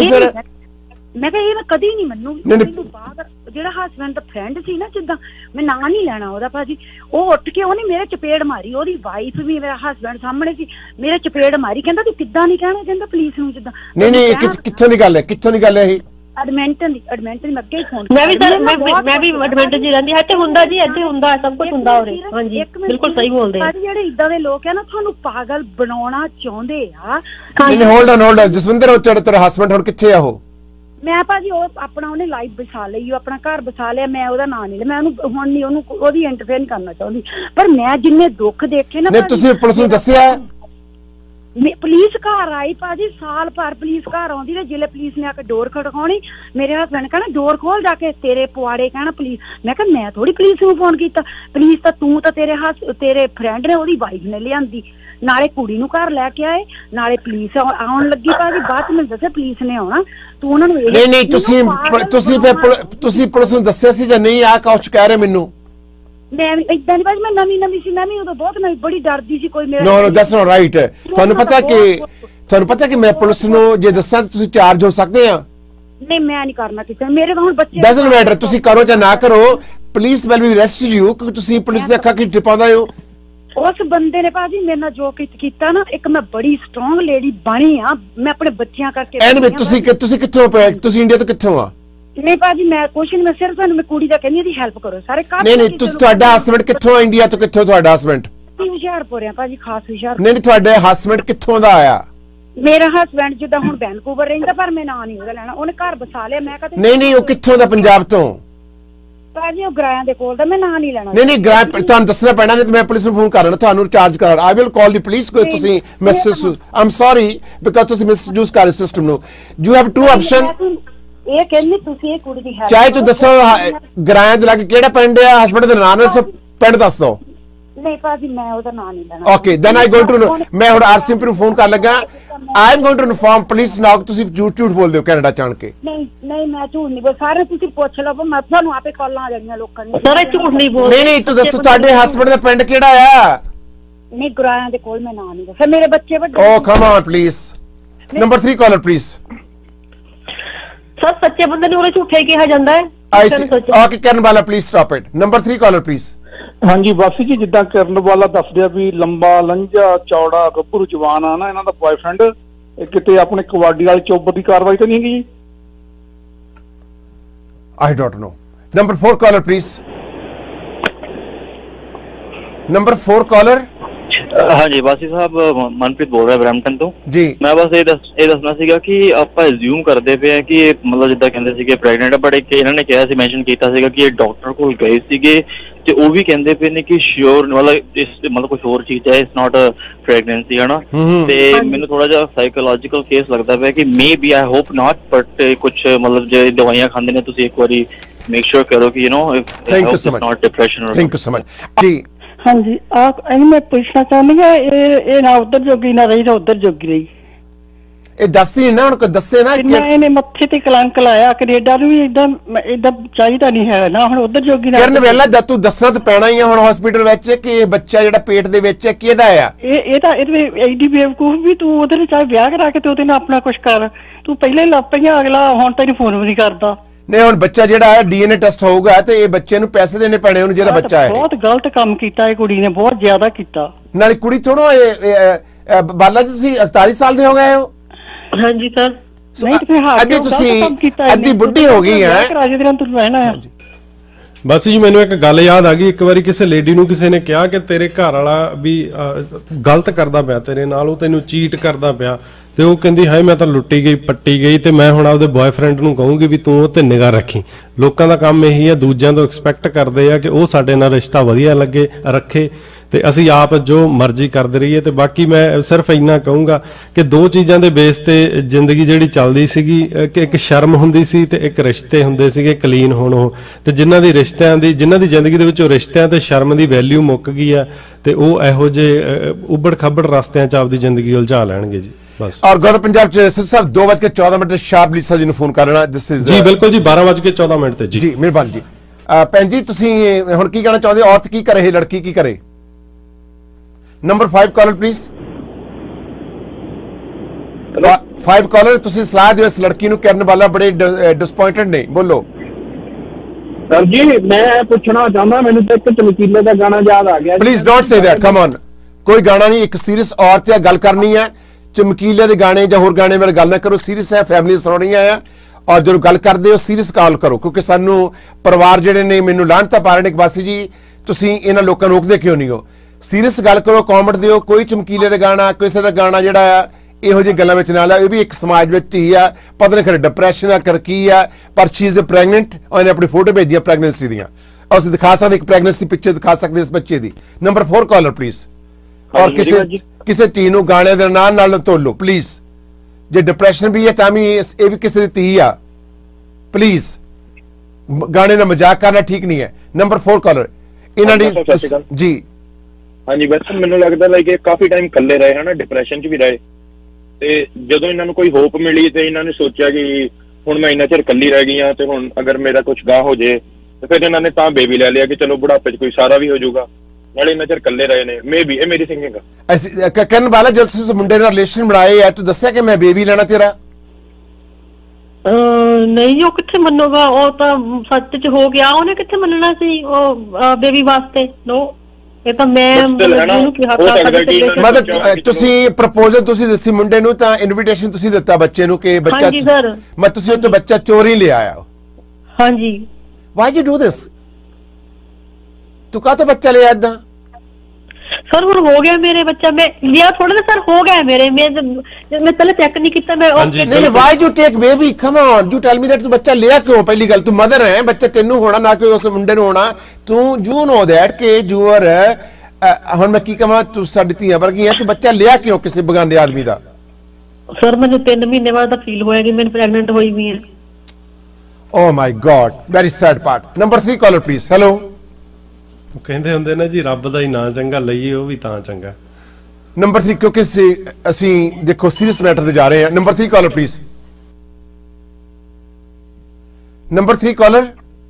ਮੈਂ ਕਿਹਾ ਇਹ ਮੈਂ ਕਦੀ ਨਹੀਂ ਮੰਨੂਗੀ। ਮੈਨੂੰ ਬਾਹਰ ਜਿਹੜਾ ਹਸਬੈਂਡ ਦਾ ਫਰੈਂਡ ਸੀ ਨਾ, ਜਿੱਦਾਂ ਮੈਂ ਨਾਂ ਨਹੀਂ ਲੈਣਾ ਉਹਦਾ ਭਾਜੀ, ਉਹ ਉੱਠ ਕੇ ਉਹਨੇ ਮੇਰੇ ਚਪੇੜ ਮਾਰੀ, ਉਹਦੀ ਵਾਈਫ ਵੀ ਮੇਰਾ ਹਸਬੈਂਡ ਸਾਹਮਣੇ ਸੀ, ਮੇਰੇ ਚਪੇੜ ਮਾਰੀ, ਕਹਿੰਦਾ ਤੂੰ ਕਿੱਦਾਂ ਨਹੀਂ ਕਹਿਣਾ, ਕਹਿੰਦਾ ਪੁਲਿਸ ਨੂੰ ਜਿੱਦਾਂ। ਨਹੀਂ ਨਹੀਂ ਕਿੱਥੋਂ ਦੀ ਗੱਲ ਹੈ, ਕਿੱਥੋਂ ਦੀ ਗੱਲ ਹੈ ਇਹ? ਐਡਮਿੰਟਨ ਦੀ ਐਡਮਿੰਟਨ ਮੈਂ ਅੱਗੇ ਹੀ ਫੋਨ ਮੈਂ ਵੀ ਸਰ ਮੈਂ ਮੈਂ ਵੀ ਐਡਮਿੰਟਨ ਜੀ ਰਹਿੰਦੀ, ਇੱਥੇ ਹੁੰਦਾ ਜੀ, ਇੱਥੇ ਹੁੰਦਾ ਸਭ ਕੁਝ ਹੁੰਦਾ ਉਰੇ। ਹਾਂਜੀ ਬਿਲਕੁਲ ਸਹੀ ਬੋਲਦੇ ਆ। ਜਿਹੜੇ ਇਦਾਂ ਦੇ ਲੋਕ ਆ ਨਾ ਤੁਹਾਨੂੰ ਪਾਗਲ ਬਣਾਉਣਾ ਚਾਹੁੰਦੇ ਆ। ਨਹੀਂ hold on hold on Jaswinder, ਉਹ ਤੇਰਾ ਤੇਰਾ ਹਸਬੈਂਡ ਹੁਣ ਕਿੱਥੇ ਆ? ਉਹ ਮੈਂ ਭਾਜੀ ਉਹ ਆਪਣਾ ਉਹਨੇ ਲਾਈਫ ਬਸਾ ਲਈ, ਉਹ ਆਪਣਾ ਘਰ ਬਸਾ ਲਿਆ, ਮੈਂ ਉਹਦਾ ਨਾਂ ਨਹੀਂ ਲਿਆ, ਮੈਂ ਉਹਨੂੰ ਹੁਣ ਨਹੀਂ ਉਹਨੂੰ ਉਹਦੀ ਇੰਟਰਫੇਅਰ ਨਹੀਂ ਕਰਨਾ ਚਾਹੁੰਦੀ, ਪਰ ਮੈਂ ਜਿੰਨੇ ਦੁੱਖ ਦੇਖੇ ਨਾ। ਨਹੀਂ ਤੁਸੀਂ ਪੁਲਿਸ ਨੂੰ ਦੱਸਿਆ? ਪੁਲਿਸ ਘਰ ਆਈ ਭਾਜੀ, ਸਾਲ ਭਰ ਪੁਲਿਸ ਘਰ ਆਉਂਦੀ ਰਹੀ, ਜਿਲੇ ਪੁਲਿਸ ਨੇ ਆ ਕੇ ਡੋਰ ਖੜਕਾਉਣੀ, ਮੇਰੇ ਹਸਬੈਂਡ ਕਹਿੰਦਾ ਡੋਰ ਖੋਲ ਜਾ ਕੇ, ਤੇਰੇ ਪੁਆੜੇ ਕਹਿਣਾ ਪੁਲਿਸ। ਮੈਂ ਕਿਹਾ ਮੈਂ ਥੋੜੀ ਪੁਲਿਸ ਨੂੰ ਫੋਨ ਕੀਤਾ, ਪੁਲਿਸ ਤਾਂ ਤੂੰ ਤਾਂ ਤੇਰੇ ਹੱਥ ਤੇਰੇ ਫਰੈਂਡ ਨੇ ਉਹਦੀ ਵਾਈਫ ਨੇ ਲਿਆਂਦੀ, ਨਾਲੇ ਕੁੜੀ ਨੂੰ ਘਰ ਲੈ ਕੇ ਆਏ, ਨਾਲੇ ਪੁਲਿਸ ਆਉਣ ਲੱਗੀ ਭਾਜੀ, ਬਾਅਦ ਚ ਮੈਨੂੰ ਦੱਸਿਆ ਪੁਲਿਸ ਨੇ ਆਉਣਾ, ਤੂੰ ਉਹਨਾਂ ਨੂੰ। ਨਹੀਂ ਨਹੀਂ ਤੁਸੀਂ ਤੁਸੀਂ ਤੁਸੀਂ ਪੁਲਿਸ ਨੂੰ ਦੱਸਿਆ ਸੀ ਜਾਂ ਨਹੀਂ? ਆਹ ਕੁਛ ਕਹਿ ਰਹੇ ਮੈਨੂੰ। ਮੈਂ ਇਦਾਂ ਨਹੀਂ ਭਾਜੀ, ਮੈਂ ਨਵੀਂ ਨਵੀਂ ਸੀ, ਮੈਂ ਵੀ ਉਦੋਂ ਬਹੁਤ ਨਵੀਂ ਬੜੀ ਡਰਦੀ ਸੀ, ਕੋਈ ਮੇਰਾ ਨੋ ਨੋ ਦੈਟਸ ਨਾਟ ਰਾਈਟ। ਤੁਹਾਨੂੰ ਪਤਾ ਕਿ ਤੁਹਾਨੂੰ ਪਤਾ ਕਿ ਮੈਂ ਪੁਲਿਸ ਨੂੰ ਜੇ ਦੱਸਾਂ ਤਾਂ ਤੁਸੀਂ ਚਾਰਜ ਹੋ ਸਕਦੇ ਆ। ਨਹੀਂ ਮੈਂ ਨਹੀਂ ਕਰਨਾ ਕਿਸੇ, ਮੇਰੇ ਹੁਣ ਬੱਚੇ ਡਸਨਟ ਮੈਟਰ, ਤੁਸੀਂ ਕਰੋ ਜਾਂ ਨਾ ਕਰੋ, police will be arrest you, ਕਿਉਂਕਿ ਤੁਸੀਂ ਪੁਲਿਸ ਦੇ ਅੱਖਾਂ ਕੀ ਟਿਪਾਉਂਦਾ ਹੋ। ਉਸ ਬੰਦੇ ਨੇ ਭਾਜੀ ਮੇਰੇ ਨਾਲ ਜੋ ਕੀਤਾ ਨਾ, ਇੱਕ ਮੈਂ ਬੜੀ ਸਟਰੋਂਗ ਲੇਡੀ ਬਣੀ ਆ, ਮੈਂ ਆਪਣੇ ਬੱਚਿਆਂ ਕਰਕੇ। ਐਂਡ ਤੁਸੀਂ ਤੁਸੀਂ ਕਿੱਥੋਂ ਪਏ? ਤੁਸੀਂ ਇੰਡੀਆ ਤੋਂ ਕਿੱਥੋਂ ਆ? ਨਹੀਂ ਭਾਜੀ ਮੈਂ ਕੁਛ ਨਹੀਂ, ਮੈਂ ਸਿਰਫ ਤੁਹਾਨੂੰ ਮੈਂ ਕੁੜੀ ਦਾ ਕਹਿੰਦੀ ਇਹਦੀ ਹੈਲਪ ਕਰੋ ਸਾਰੇ ਘਰ। ਨਹੀਂ ਨਹੀਂ ਤੁਸੀਂ ਤੁਹਾਡਾ ਹਸਬੈਂਡ ਕਿੱਥੋਂ ਆ? ਇੰਡੀਆ ਤੋਂ ਕਿੱਥੋਂ ਤੁਹਾਡਾ ਹਸਬੈਂਡ? ਹੁਸ਼ਿਆਰਪੁਰ ਆ ਭਾਜੀ, ਖਾਸ ਹੁਸ਼ਿਆਰਪੁਰ। ਨਹੀਂ ਨਹੀਂ ਤੁਹਾਡੇ ਹਸਬੈਂਡ ਕਿੱਥੋਂ ਦਾ ਆਇਆ? ਮੇਰਾ ਹਸਬੈਂਡ ਜਿੱਦਾਂ ਹੁਣ ਵੈਨਕੂਵਰ ਰਹਿੰਦਾ, ਪਰ ਮੈਂ ਨਾਂ ਨਹੀਂ ਉਹਦਾ ਲੈਣਾ, ਉਹਨੇ ਘਰ ਬਸਾ ਲਿਆ। ਮੈਂ ਕਹਿੰਦਾ ਨਹੀਂ ਨਹੀਂ ਉਹ ਕਿੱਥੋਂ ਦਾ? ਪੰਜਾਬ ਤੋਂ ਭਾਜੀ, ਉਹ ਗਰਾਇਆਂ ਦੇ ਕੋਲ ਦਾ, ਮੈਂ ਨਾਂ ਨਹੀਂ ਲੈਣਾ। ਨਹੀਂ ਨਹੀਂ ਗਰਾਇਆ ਤੁਹਾਨੂੰ ਦੱਸਣਾ ਪੈਣਾ, ਨਹੀਂ ਮੈਂ ਪੁਲਿਸ ਨੂੰ ਫੋਨ ਕਰ ਲੈਣਾ, ਤੁਹਾਨੂੰ ਚਾਰਜ ਕਰਾਂ। I will call the police. ਕੋਈ ਤੁਸੀਂ misuse, I am sorry because ਤੁਸੀਂ ਮਿਸਯੂਜ਼ ਕਰ ਰਹੇ ਸਿਸਟਮ ਨੂੰ। You have two option. ਇਹ ਕਹਿੰਦੇ ਤੁਸੀਂ ਇਹ ਕੁੜੀ ਦੀ ਹੈਲਪ ਚਾਹੇ ਤੂੰ ਦੱਸੋ ਗਰਾਇਆ ਦੇ ਲਾਗੇ ਕਿਹੜਾ ਪਿੰਡ ਆ, ਹਸਬੈਂਡ ਦਾ ਨਾਮ ਦੱਸੋ, ਪਿੰਡ ਦੱਸ ਦੋ। ਨਹੀਂ ਭਾਜੀ ਮੈਂ ਉਹਦਾ ਨਾਮ ਨਹੀਂ ਲੈਣਾ। Okay then I go to ਮੈਂ ਹੁਣ ਆਰਸੀਐਮ ਨੂੰ ਫੋਨ ਕਰ ਲੱਗਾ। I am going to inform police now ਤੁਸੀਂ ਝੂਠ ਝੂਠ ਬੋਲਦੇ ਹੋ ਕੈਨੇਡਾ ਚਾਣ ਕੇ। ਨਹੀਂ ਨਹੀਂ ਮੈਂ ਝੂਠ ਨਹੀਂ ਬੋਲ, ਸਾਰੇ ਤੁਸੀਂ ਪੁੱਛ ਲਓ, ਮੈਂ ਤੁਹਾਨੂੰ ਆਪੇ ਕਾਲਾਂ ਆ ਜਾਣੀਆਂ ਲੋਕਾਂ ਦੀਆਂ। ਸਾਰੇ ਝੂਠ ਨਹੀਂ ਬੋਲ। ਨਹੀਂ ਨਹੀਂ ਤੂੰ ਦੱਸੋ ਤੁਹਾਡੇ ਹਸਬੈਂਡ ਦਾ ਪਿੰਡ ਕਿਹੜਾ ਆ? ਨਹੀਂ ਗੁਰਾਇਆਂ ਦੇ ਕੋਲ, ਮੈਂ ਨਾਮ ਨਹੀਂ ਦੱਸਿਆ, ਮੇਰੇ ਬੱਚੇ ਵੱਡੇ। Oh come on please. Number three caller please. Sir ਸੱਚੇ ਬੰਦੇ ਨੂੰ ਉਹਨੇ ਝੂਠੇ ਕਿਹਾ ਜਾਂਦਾ ਹੈ। ਆਈ ਸੀ ਓਕੇ ਕਰਨ ਵਾਲਾ please stop it. Number three caller please. ਹਾਂਜੀ ਵਾਸੀ ਜੀ, ਜਿੱਦਾਂ ਕਰਨ ਵਾਲਾ ਦੱਸਦੇ ਆ ਵੀ ਲੰਬਾ ਲੰਜਾ ਚੌੜਾ ਗੱਭਰੂ ਜਵਾਨ ਆ ਨਾ, ਇਹਨਾਂ ਦਾ ਬॉयਫ੍ਰੈਂਡ ਕਿਤੇ ਆਪਣੇ ਕਬੱਡੀ ਵਾਲੇ ਚੋਬਰ ਦੀ ਕਾਰਵਾਈ ਤਾਂ ਨਹੀਂ ਹੈਗੀ ਜੀ? I don't know. Number four caller, please. Number four caller. ਹਾਂਜੀ ਬਾਸੀ ਸਾਹਿਬ ਮਨਪ੍ਰੀਤ ਬੋਲ ਰਿਹਾ ਬਰੈਂਪਟਨ ਤੋਂ ਜੀ। ਮੈਂ ਬਸ ਇਹ ਦੱਸ ਇਹ ਦੱਸਣਾ ਸੀਗਾ ਕਿ ਆਪਾਂ ਐਜ਼ਿਊਮ ਕਰਦੇ ਪਏ ਆ ਕਿ ਮਤਲਬ ਜਿੱਦਾਂ ਕਹਿੰਦੇ ਸੀਗੇ ਪ੍ਰੈਗਨੈਂਟ ਆ, ਬਟ ਇੱਕ ਇਹਨਾਂ ਨੇ ਕਿਹਾ ਸੀ, ਮੈਂਸ਼ਨ ਕੀਤਾ ਸੀਗਾ ਕਿ ਇਹ ਡਾਕਟਰ ਕੋਲ ਗਏ ਸੀਗੇ ਤੇ ਉਹ ਵੀ ਕਹਿੰਦੇ ਪਏ ਨੇ ਕਿ ਸ਼ੋਰ ਮਤਲਬ ਇਸ ਮਤਲਬ ਕੁਝ ਹੋਰ ਚੀਜ਼ ਹੈ, ਇਟਸ ਨਾਟ ਅ ਪ੍ਰੈਗਨੈਂਸੀ, ਹਨਾ। ਤੇ ਮੈਨੂੰ ਥੋੜਾ ਜਿਹਾ ਸਾਈਕੋਲੋਜੀਕਲ ਕੇਸ ਲੱਗਦਾ ਪਿਆ ਕਿ maybe I hope not, but ਕੁਝ ਮਤਲਬ ਜੇ ਦਵਾਈਆਂ ਖਾਂਦੇ ਨੇ ਤੁਸੀਂ ਇੱਕ ਵਾਰੀ ਮੇਕ ਸ਼ੋਰ ਕਰੋ ਕਿ you know thank you so much, not depression. Thank you so much ਜੀ। ਹਾਂਜੀ ਆਪ ਇਹ ਮੈਂ ਪੁੱਛਣਾ ਚਾਹੁੰਦੀ ਹਾਂ, ਇਹ ਇਹ ਨਾ ਉਧਰ ਜੋਗੀ ਨਾ ਰਹੀ ਨਾ ਉਧਰ ਜੋਗੀ ਰਹੀ, ਇਹ ਦੱਸਦੀ ਨਾ, ਹੁਣ ਕੋ ਦੱਸੇ ਨਾ ਕਿ ਇਹਨੇ ਮੱਥੇ ਤੇ ਕਲੰਕ ਲਾਇਆ। ਕੈਨੇਡਾ ਨੂੰ ਵੀ ਇਦਾਂ ਇਦਾਂ ਚਾਹੀਦਾ ਨਹੀਂ ਹੈ ਨਾ, ਹੁਣ ਉਧਰ ਜੋਗੀ ਨਾ ਕਰਨ ਵੇਲਾ ਜਦ ਤੂੰ ਦੱਸਣਾ ਤਾਂ ਪੈਣਾ ਹੀ ਆ ਹੁਣ ਹਸਪੀਟਲ ਵਿੱਚ ਕਿ ਇਹ ਬੱਚਾ ਜਿਹੜਾ ਪੇਟ ਦੇ ਵਿੱਚ ਹੈ ਕਿਹਦਾ ਆ। ਇਹ ਇਹ ਤਾਂ ਇਹਦੇ ਐਡੀ ਬੇਵਕੂਫ ਵੀ, ਤੂੰ ਉਹਦੇ ਨਾਲ ਚਾਹੇ ਵਿਆਹ ਕਰਾ ਕੇ ਤੇ ਉਹਦੇ ਨਾਲ ਆਪਣਾ ਕੁਝ ਕਰ, ਤੂੰ ਪਹਿਲੇ ਲੱਭ ਪਈਆਂ, ਅਗਲਾ ਹੁਣ ਤੈਨੂੰ ਫੋਨ ਵੀ ਨਹੀਂ ਕਰਦਾ। ਨਹੀਂ ਹੁਣ ਬੱਚਾ ਜਿਹੜਾ ਹੈ ਡੀਐਨਏ ਟੈਸਟ ਹੋਊਗਾ ਤੇ ਇਹ ਬੱਚੇ ਨੂੰ ਪੈਸੇ ਦੇਣੇ ਪੈਣੇ ਉਹਨੂੰ, ਜਿਹੜਾ ਬੱਚਾ ਹੈ। ਬਹੁਤ ਗਲਤ ਕੰਮ ਕੀਤਾ ਇਹ ਕੁੜੀ ਨੇ, ਬਹੁਤ ਜ਼ਿਆਦਾ ਕੀਤਾ। ਨਾਲੇ ਕੁੜੀ ਥੋੜੋ ਇਹ ਬਾਲਾ ਜੀ ਤੁਸੀਂ ਇਕਤਾਲੀ ਸਾਲ ਦੇ ਹੋ ਗਏ ਹੋ। ਹਾਂਜੀ ਸਰ, ਨਹੀਂ ਤੇ ਫਿਰ ਹਾਂ ਅੱਧੀ ਤੁਸੀਂ ਅੱਧੀ ਬੁੱਢੀ ਹੋ ਗਈ ਹੈ। ਰਾਜੇ ਦੇ ਨਾਲ ਤੂੰ ਰਹਿਣਾ ਹੈ। ਬਸ ਜੀ ਮੈਨੂੰ ਇੱਕ ਗੱਲ ਯਾਦ ਆ ਗਈ, ਇੱਕ ਵਾਰੀ ਕਿਸੇ ਲੇਡੀ ਨੂੰ ਕਿਸੇ ਨੇ ਕਿਹਾ ਕਿ ਤੇਰੇ ਘਰ ਵਾਲਾ ਵੀ ਗਲਤ ਕਰਦਾ ਪਿਆ ਤੇਰੇ ਨਾਲ, ਉਹ ਤੈਨੂੰ ਚੀਟ ਕਰਦਾ ਪਿਆ, ਤੇ ਉਹ ਕਹਿੰਦੀ ਹਾਏ ਮੈਂ ਤਾਂ ਲੁੱਟੀ ਗਈ ਪੱਟੀ ਗਈ ਤੇ ਮੈਂ ਹੁਣ ਆਪਦੇ ਬॉयਫ੍ਰੈਂਡ ਨੂੰ ਕਹੂੰਗੀ ਵੀ ਤੂੰ ਉਹ ਤੇ ਨਿਗਾਹ ਰੱਖੀ। ਲੋਕਾਂ ਦਾ ਕੰਮ ਇਹੀ ਹੈ, ਦੂਜਿਆਂ ਤੋਂ ਐਕਸਪੈਕਟ ਕਰਦੇ ਆ ਕਿ ਉਹ ਸਾਡੇ ਨਾਲ ਰਿਸ਼ਤਾ ਵਧੀਆ ਲੱਗੇ ਰੱਖੇ ਤੇ ਅਸੀਂ ਆਪ ਜੋ ਮਰਜ਼ੀ ਕਰਦੇ ਰਹੀਏ। ਤੇ ਬਾਕੀ ਮੈਂ ਸਿਰਫ ਇੰਨਾ ਕਹੂੰਗਾ ਕਿ ਦੋ ਚੀਜ਼ਾਂ ਦੇ ਬੇਸ ਤੇ ਜ਼ਿੰਦਗੀ ਜਿਹੜੀ ਚੱਲਦੀ ਸੀਗੀ ਕਿ ਇੱਕ ਸ਼ਰਮ ਹੁੰਦੀ ਸੀ ਤੇ ਇੱਕ ਰਿਸ਼ਤੇ ਹੁੰਦੇ ਸੀਗੇ ਕਲੀਨ ਹੋਣ। ਉਹ ਤੇ ਜਿਨ੍ਹਾਂ ਦੀ ਰਿਸ਼ਤਿਆਂ ਦੀ ਜਿਨ੍ਹਾਂ ਦੀ ਜ਼ਿੰਦਗੀ ਦੇ ਵਿੱਚੋਂ ਰਿਸ਼ਤਿਆਂ ਤੇ ਸ਼ਰਮ ਦੀ ਵੈਲਿਊ ਮੁੱਕ ਗਈ ਆ ਤੇ ਉਹ ਇਹੋ ਜਿਹੇ ਉਬੜ ਖੱਬੜ ਰਸਤਿਆਂ 'ਚ ਆਪਦੀ ਜ਼ਿੰਦਗੀ ਉਲਝਾ ਲੈਣਗੇ ਜੀ ਬਸ। ਔਰ ਗੌਰਵ ਪੰਜਾਬ ਚ ਸਿਰ ਦੋ ਵਜ ਕੇ ਚੌਦਾਂ ਮਿੰਟ ਸ਼ਾਰਪਲੀ ਸਰ ਜੀ ਨੂੰ ਫੋਨ ਕਰ ਲੈਣਾ। ਦਿਸ ਇਜ਼ ਜੀ ਬਿਲਕੁਲ ਜੀ, ਬਾਰਾਂ ਵਜ ਕੇ ਚੌਦਾਂ ਮਿੰਟ ਤੇ ਜੀ ਜੀ ਮਿਹਰਬਾਨੀ ਜੀ। ਭੈਣ ਜੀ ਤੁਸੀਂ ਹੁਣ ਕੀ ਕਹਿਣਾ ਚਾਹੁੰਦੇ ਹੋ, ਔਰਤ ਕੀ ਕਰੇ, ਲੜਕੀ ਕੀ ਕਰੇ? Number five caller please. five caller ਤੁਸੀਂ ਸਲਾਹ ਦਿਓ ਇਸ ਲੜਕੀ ਨੂੰ, ਕਰਨ ਵਾਲਾ ਬੜੇ ਡਿਸਪਾਇੰਟਡ ਨੇ, ਬੋਲੋ। ਸਰ ਜੀ ਮੈਂ ਪੁੱਛਣਾ ਚਾਹੁੰਦਾ, ਮੈਨੂੰ ਤਾਂ ਇੱਕ ਚਮਕੀਲੇ ਦਾ ਗਾਣਾ ਯਾਦ ਆ ਗਿਆ। Please don't say that, come on. ਕੋਈ ਗਾਣਾ ਨਹੀਂ, ਇੱਕ ਸੀਰੀਅਸ ਔਰਤ ਹੈ, ਗੱਲ ਕਰਨੀ ਹੈ। ਚਮਕੀਲੇ ਦੇ ਗਾਣੇ ਜਾਂ ਹੋਰ ਗਾਣੇ ਬਾਰੇ ਗੱਲ ਨਾ ਕਰੋ, ਸੀਰੀਅਸ ਹੈ, ਫੈਮਿਲੀ ਸੁਣਾਉਣੀਆਂ ਆ। ਔਰ ਜਦੋਂ ਗੱਲ ਕਰਦੇ ਹੋ ਸੀਰੀਅਸ ਕਾਲ ਕਰੋ, ਕਿਉਂਕਿ ਸਾਨੂੰ ਪਰਿਵਾਰ ਜਿਹੜੇ ਨੇ ਮੈਨੂੰ ਲਾਹਨਤਾਂ ਪਾ ਰਹੇ ਨੇ ਵਾਸੀ ਜੀ, ਤੁਸੀਂ ਇਹਨਾਂ ਲੋਕਾਂ ਨੂੰ ਰੋਕਦੇ ਕਿਉਂ ਨਹੀਂ ਹੋ? ਸੀਰੀਅਸ ਗੱਲ ਕਰੋ, ਕਮੈਂਟ ਦਿਓ। ਕੋਈ ਚਮਕੀਲੇ ਦਾ ਗਾਣਾ, ਕਿਸੇ ਦਾ ਗਾਣਾ ਜਿਹੜਾ ਆ ਇਹੋ ਜਿਹੀ ਗੱਲਾਂ ਵਿੱਚ ਨਾ ਲਿਆ। ਇਹ ਵੀ ਇੱਕ ਸਮਾਜ ਵਿੱਚ ਧੀ ਆ, ਪਤਾ ਨਹੀਂ ਖਰੇ ਡਿਪਰੈਸ਼ਨ ਆ ਕਰ ਕੀ ਆ, ਪਰ ਸ਼ੀ ਇਜ਼ ਪ੍ਰੈਗਨੈਂਟ। ਉਹਨੇ ਆਪਣੀ ਫੋਟੋ ਭੇਜੀਆਂ ਪ੍ਰੈਗਨੈਂਸੀ ਦੀਆਂ, ਔਰ ਅਸੀਂ ਦਿਖਾ ਸਕਦੇ ਇੱਕ ਪ੍ਰੈਗਨੈਂਸੀ ਪਿਕਚਰ ਦਿਖਾ ਸਕਦੇ ਇਸ ਬੱਚੇ ਦੀ। Number four caller please. ਔਰ ਕਿਸੇ ਕਿਸੇ ਧੀ ਨੂੰ ਗਾਣੇ ਦੇ ਨਾਲ ਨਾਲ ਤੋਲੋ ਪਲੀਜ਼। ਜੇ ਡਿਪਰੈਸ਼ਨ ਵੀ ਹੈ ਤਾਂ ਵੀ ਇਹ ਵੀ ਕਿਸੇ ਦੀ ਧੀ ਆ, ਪਲੀਜ਼ ਗਾਣੇ ਨਾਲ ਮਜ਼ਾਕ ਕਰਨਾ ਠੀਕ ਨਹੀਂ ਹੈ। ਨੰਬਰ four ਕਾਲਰ ਇਹਨਾਂ ਦੀ ਜੀ। ਹਾਂਜੀ ਬਸ ਮੈਨੂੰ ਲੱਗਦਾ ਲਾਈਕ ਇਹ ਕਾਫੀ ਟਾਈਮ ਇਕੱਲੇ ਰਹੇ ਹਨਾ, ਡਿਪਰੈਸ਼ਨ 'ਚ ਵੀ ਰਹੇ, ਤੇ ਜਦੋਂ ਇਹਨਾਂ ਨੂੰ ਕੋਈ ਹੋਪ ਮਿਲੀ ਤੇ ਇਹਨਾਂ ਨੇ ਸੋਚਿਆ ਕਿ ਹੁਣ ਮੈਂ ਇੰਨਾ ਚਿਰ ਇਕੱਲੀ ਰਹਿ ਗਈ ਹਾਂ ਤੇ ਹੁਣ ਅਗਰ ਮੇਰਾ ਕੁਝ ਗਾਹ ਹੋ ਜੇ ਤੇ ਫਿਰ ਇਹਨਾਂ ਨੇ ਤਾਂ ਬੇਬੀ ਲੈ ਲਿਆ ਕਿ ਚਲੋ ਬੁਢਾਪੇ 'ਚ ਕੋਈ ਸਾਰਾ ਵੀ ਹੋ ਜਾਊਗਾ, ਨਾਲੇ ਇੰਨਾ ਚਿਰ ਇਕੱਲੇ ਰਹੇ ਨੇ। ਮੇ ਬੀ ਇਹ ਮੇਰੀ ਥਿੰਕਿੰਗ ਆ। ਕਰਨ ਵਾਲਾ ਜਦ ਤੁਸੀਂ ਮੁੰਡੇ ਨਾਲ ਰਿਲੇਸ਼ਨ ਬਣਾਏ ਆ ਤੂੰ ਦੱਸਿਆ ਕਿ ਮੈਂ ਬੇਬੀ ਲੈਣਾ ਤੇਰਾ? ਨਹੀਂ ਉਹ ਕਿੱਥੇ ਮੰਨੂਗਾ, ਉਹ ਤਾਂ ਸੱਚ 'ਚ ਹੋ ਗਿਆ, ਉਹਨੇ ਕਿੱਥੇ ਮੰਨਣਾ ਸੀ ਉਹ ਬੇਬੀ ਵਾਸਤੇ। ਨੋ ਇਹ ਤਾਂ ਮੈਂ ਮਤਲਬ ਤੁਸੀਂ ਪ੍ਰਪੋਜ਼ਲ ਤੁਸੀਂ ਦਿੱਤੀ ਮੁੰਡੇ ਨੂੰ ਤਾਂ ਇਨਵੀਟੇਸ਼ਨ ਤੁਸੀਂ ਦਿੱਤਾ ਬੱਚੇ ਨੂੰ ਕਿ ਬੱਚਾ ਮੈਂ ਤੁਸੀਂ ਉਹ ਤੋਂ ਬੱਚਾ ਚੋਰੀ ਲਿਆ ਆ? ਹਾਂਜੀ। Why you do this? ਤੂੰ ਕਾਹ ਤੋਂ ਬੱਚਾ ਲਿਆ ਏਦਾਂ? ਸਰ ਹੁਣ ਹੋ ਗਿਆ ਮੇਰੇ ਬੱਚਾ, ਮੈਂ ਲਿਆ ਥੋੜਾ ਨਾ ਸਰ, ਹੋ ਗਿਆ ਮੇਰੇ। ਮੈਂ ਮੈਂ ਪਹਿਲੇ ਚੈੱਕ ਨਹੀਂ ਕੀਤਾ ਮੈਂ। ਨਹੀਂ why you take baby, come on you tell me that. ਤੂੰ ਬੱਚਾ ਲਿਆ ਕਿਉਂ? ਪਹਿਲੀ ਗੱਲ ਤੂੰ ਮਦਰ ਹੈ, ਬੱਚਾ ਤੈਨੂੰ ਹੋਣਾ ਨਾ ਕਿ ਉਸ ਮੁੰਡੇ ਨੂੰ ਹੋਣਾ। ਤੂੰ ਯੂ ਨੋ ਦੈਟ ਕਿ ਯੂ ਆਰ ਹੁਣ ਮੈਂ ਕੀ ਕਹਾਂ, ਤੂੰ ਸਾਡੀ ਧੀਆਂ ਵਰਗੀ ਹੈ, ਤੂੰ ਬੱਚਾ ਲਿਆ ਕਿਉਂ ਕਿਸੇ ਬਗਾਨੇ ਆਦਮੀ ਦਾ? ਸਰ ਮੈਨੂੰ ਤਿੰਨ ਮਹੀਨੇ ਬਾਅਦ ਤਾਂ ਫੀਲ ਹੋਇਆ ਕਿ ਮੈਂ ਪ੍ਰੈਗਨੈਂਟ ਹੋਈ ਵੀ ਹਾਂ। Oh my god, very sad part. Number three caller please. Hello. ਉਹ ਕਹਿੰਦੇ ਹੁੰਦੇ ਨੇ ਜੀ ਰੱਬ ਦਾ ਹੀ ਨਾਂ ਚੰਗਾ ਲਈਏ ਉਹ ਵੀ ਤਾਂ ਚੰਗਾ। ਨੰਬਰ three ਕਿਉਂਕਿ ਅਸੀਂ ਦੇਖੋ ਸੀਰੀਅਸ ਮੈਟਰ ਤੇ ਜਾ ਰਹੇ ਹਾਂ। Number three caller please. Number three caller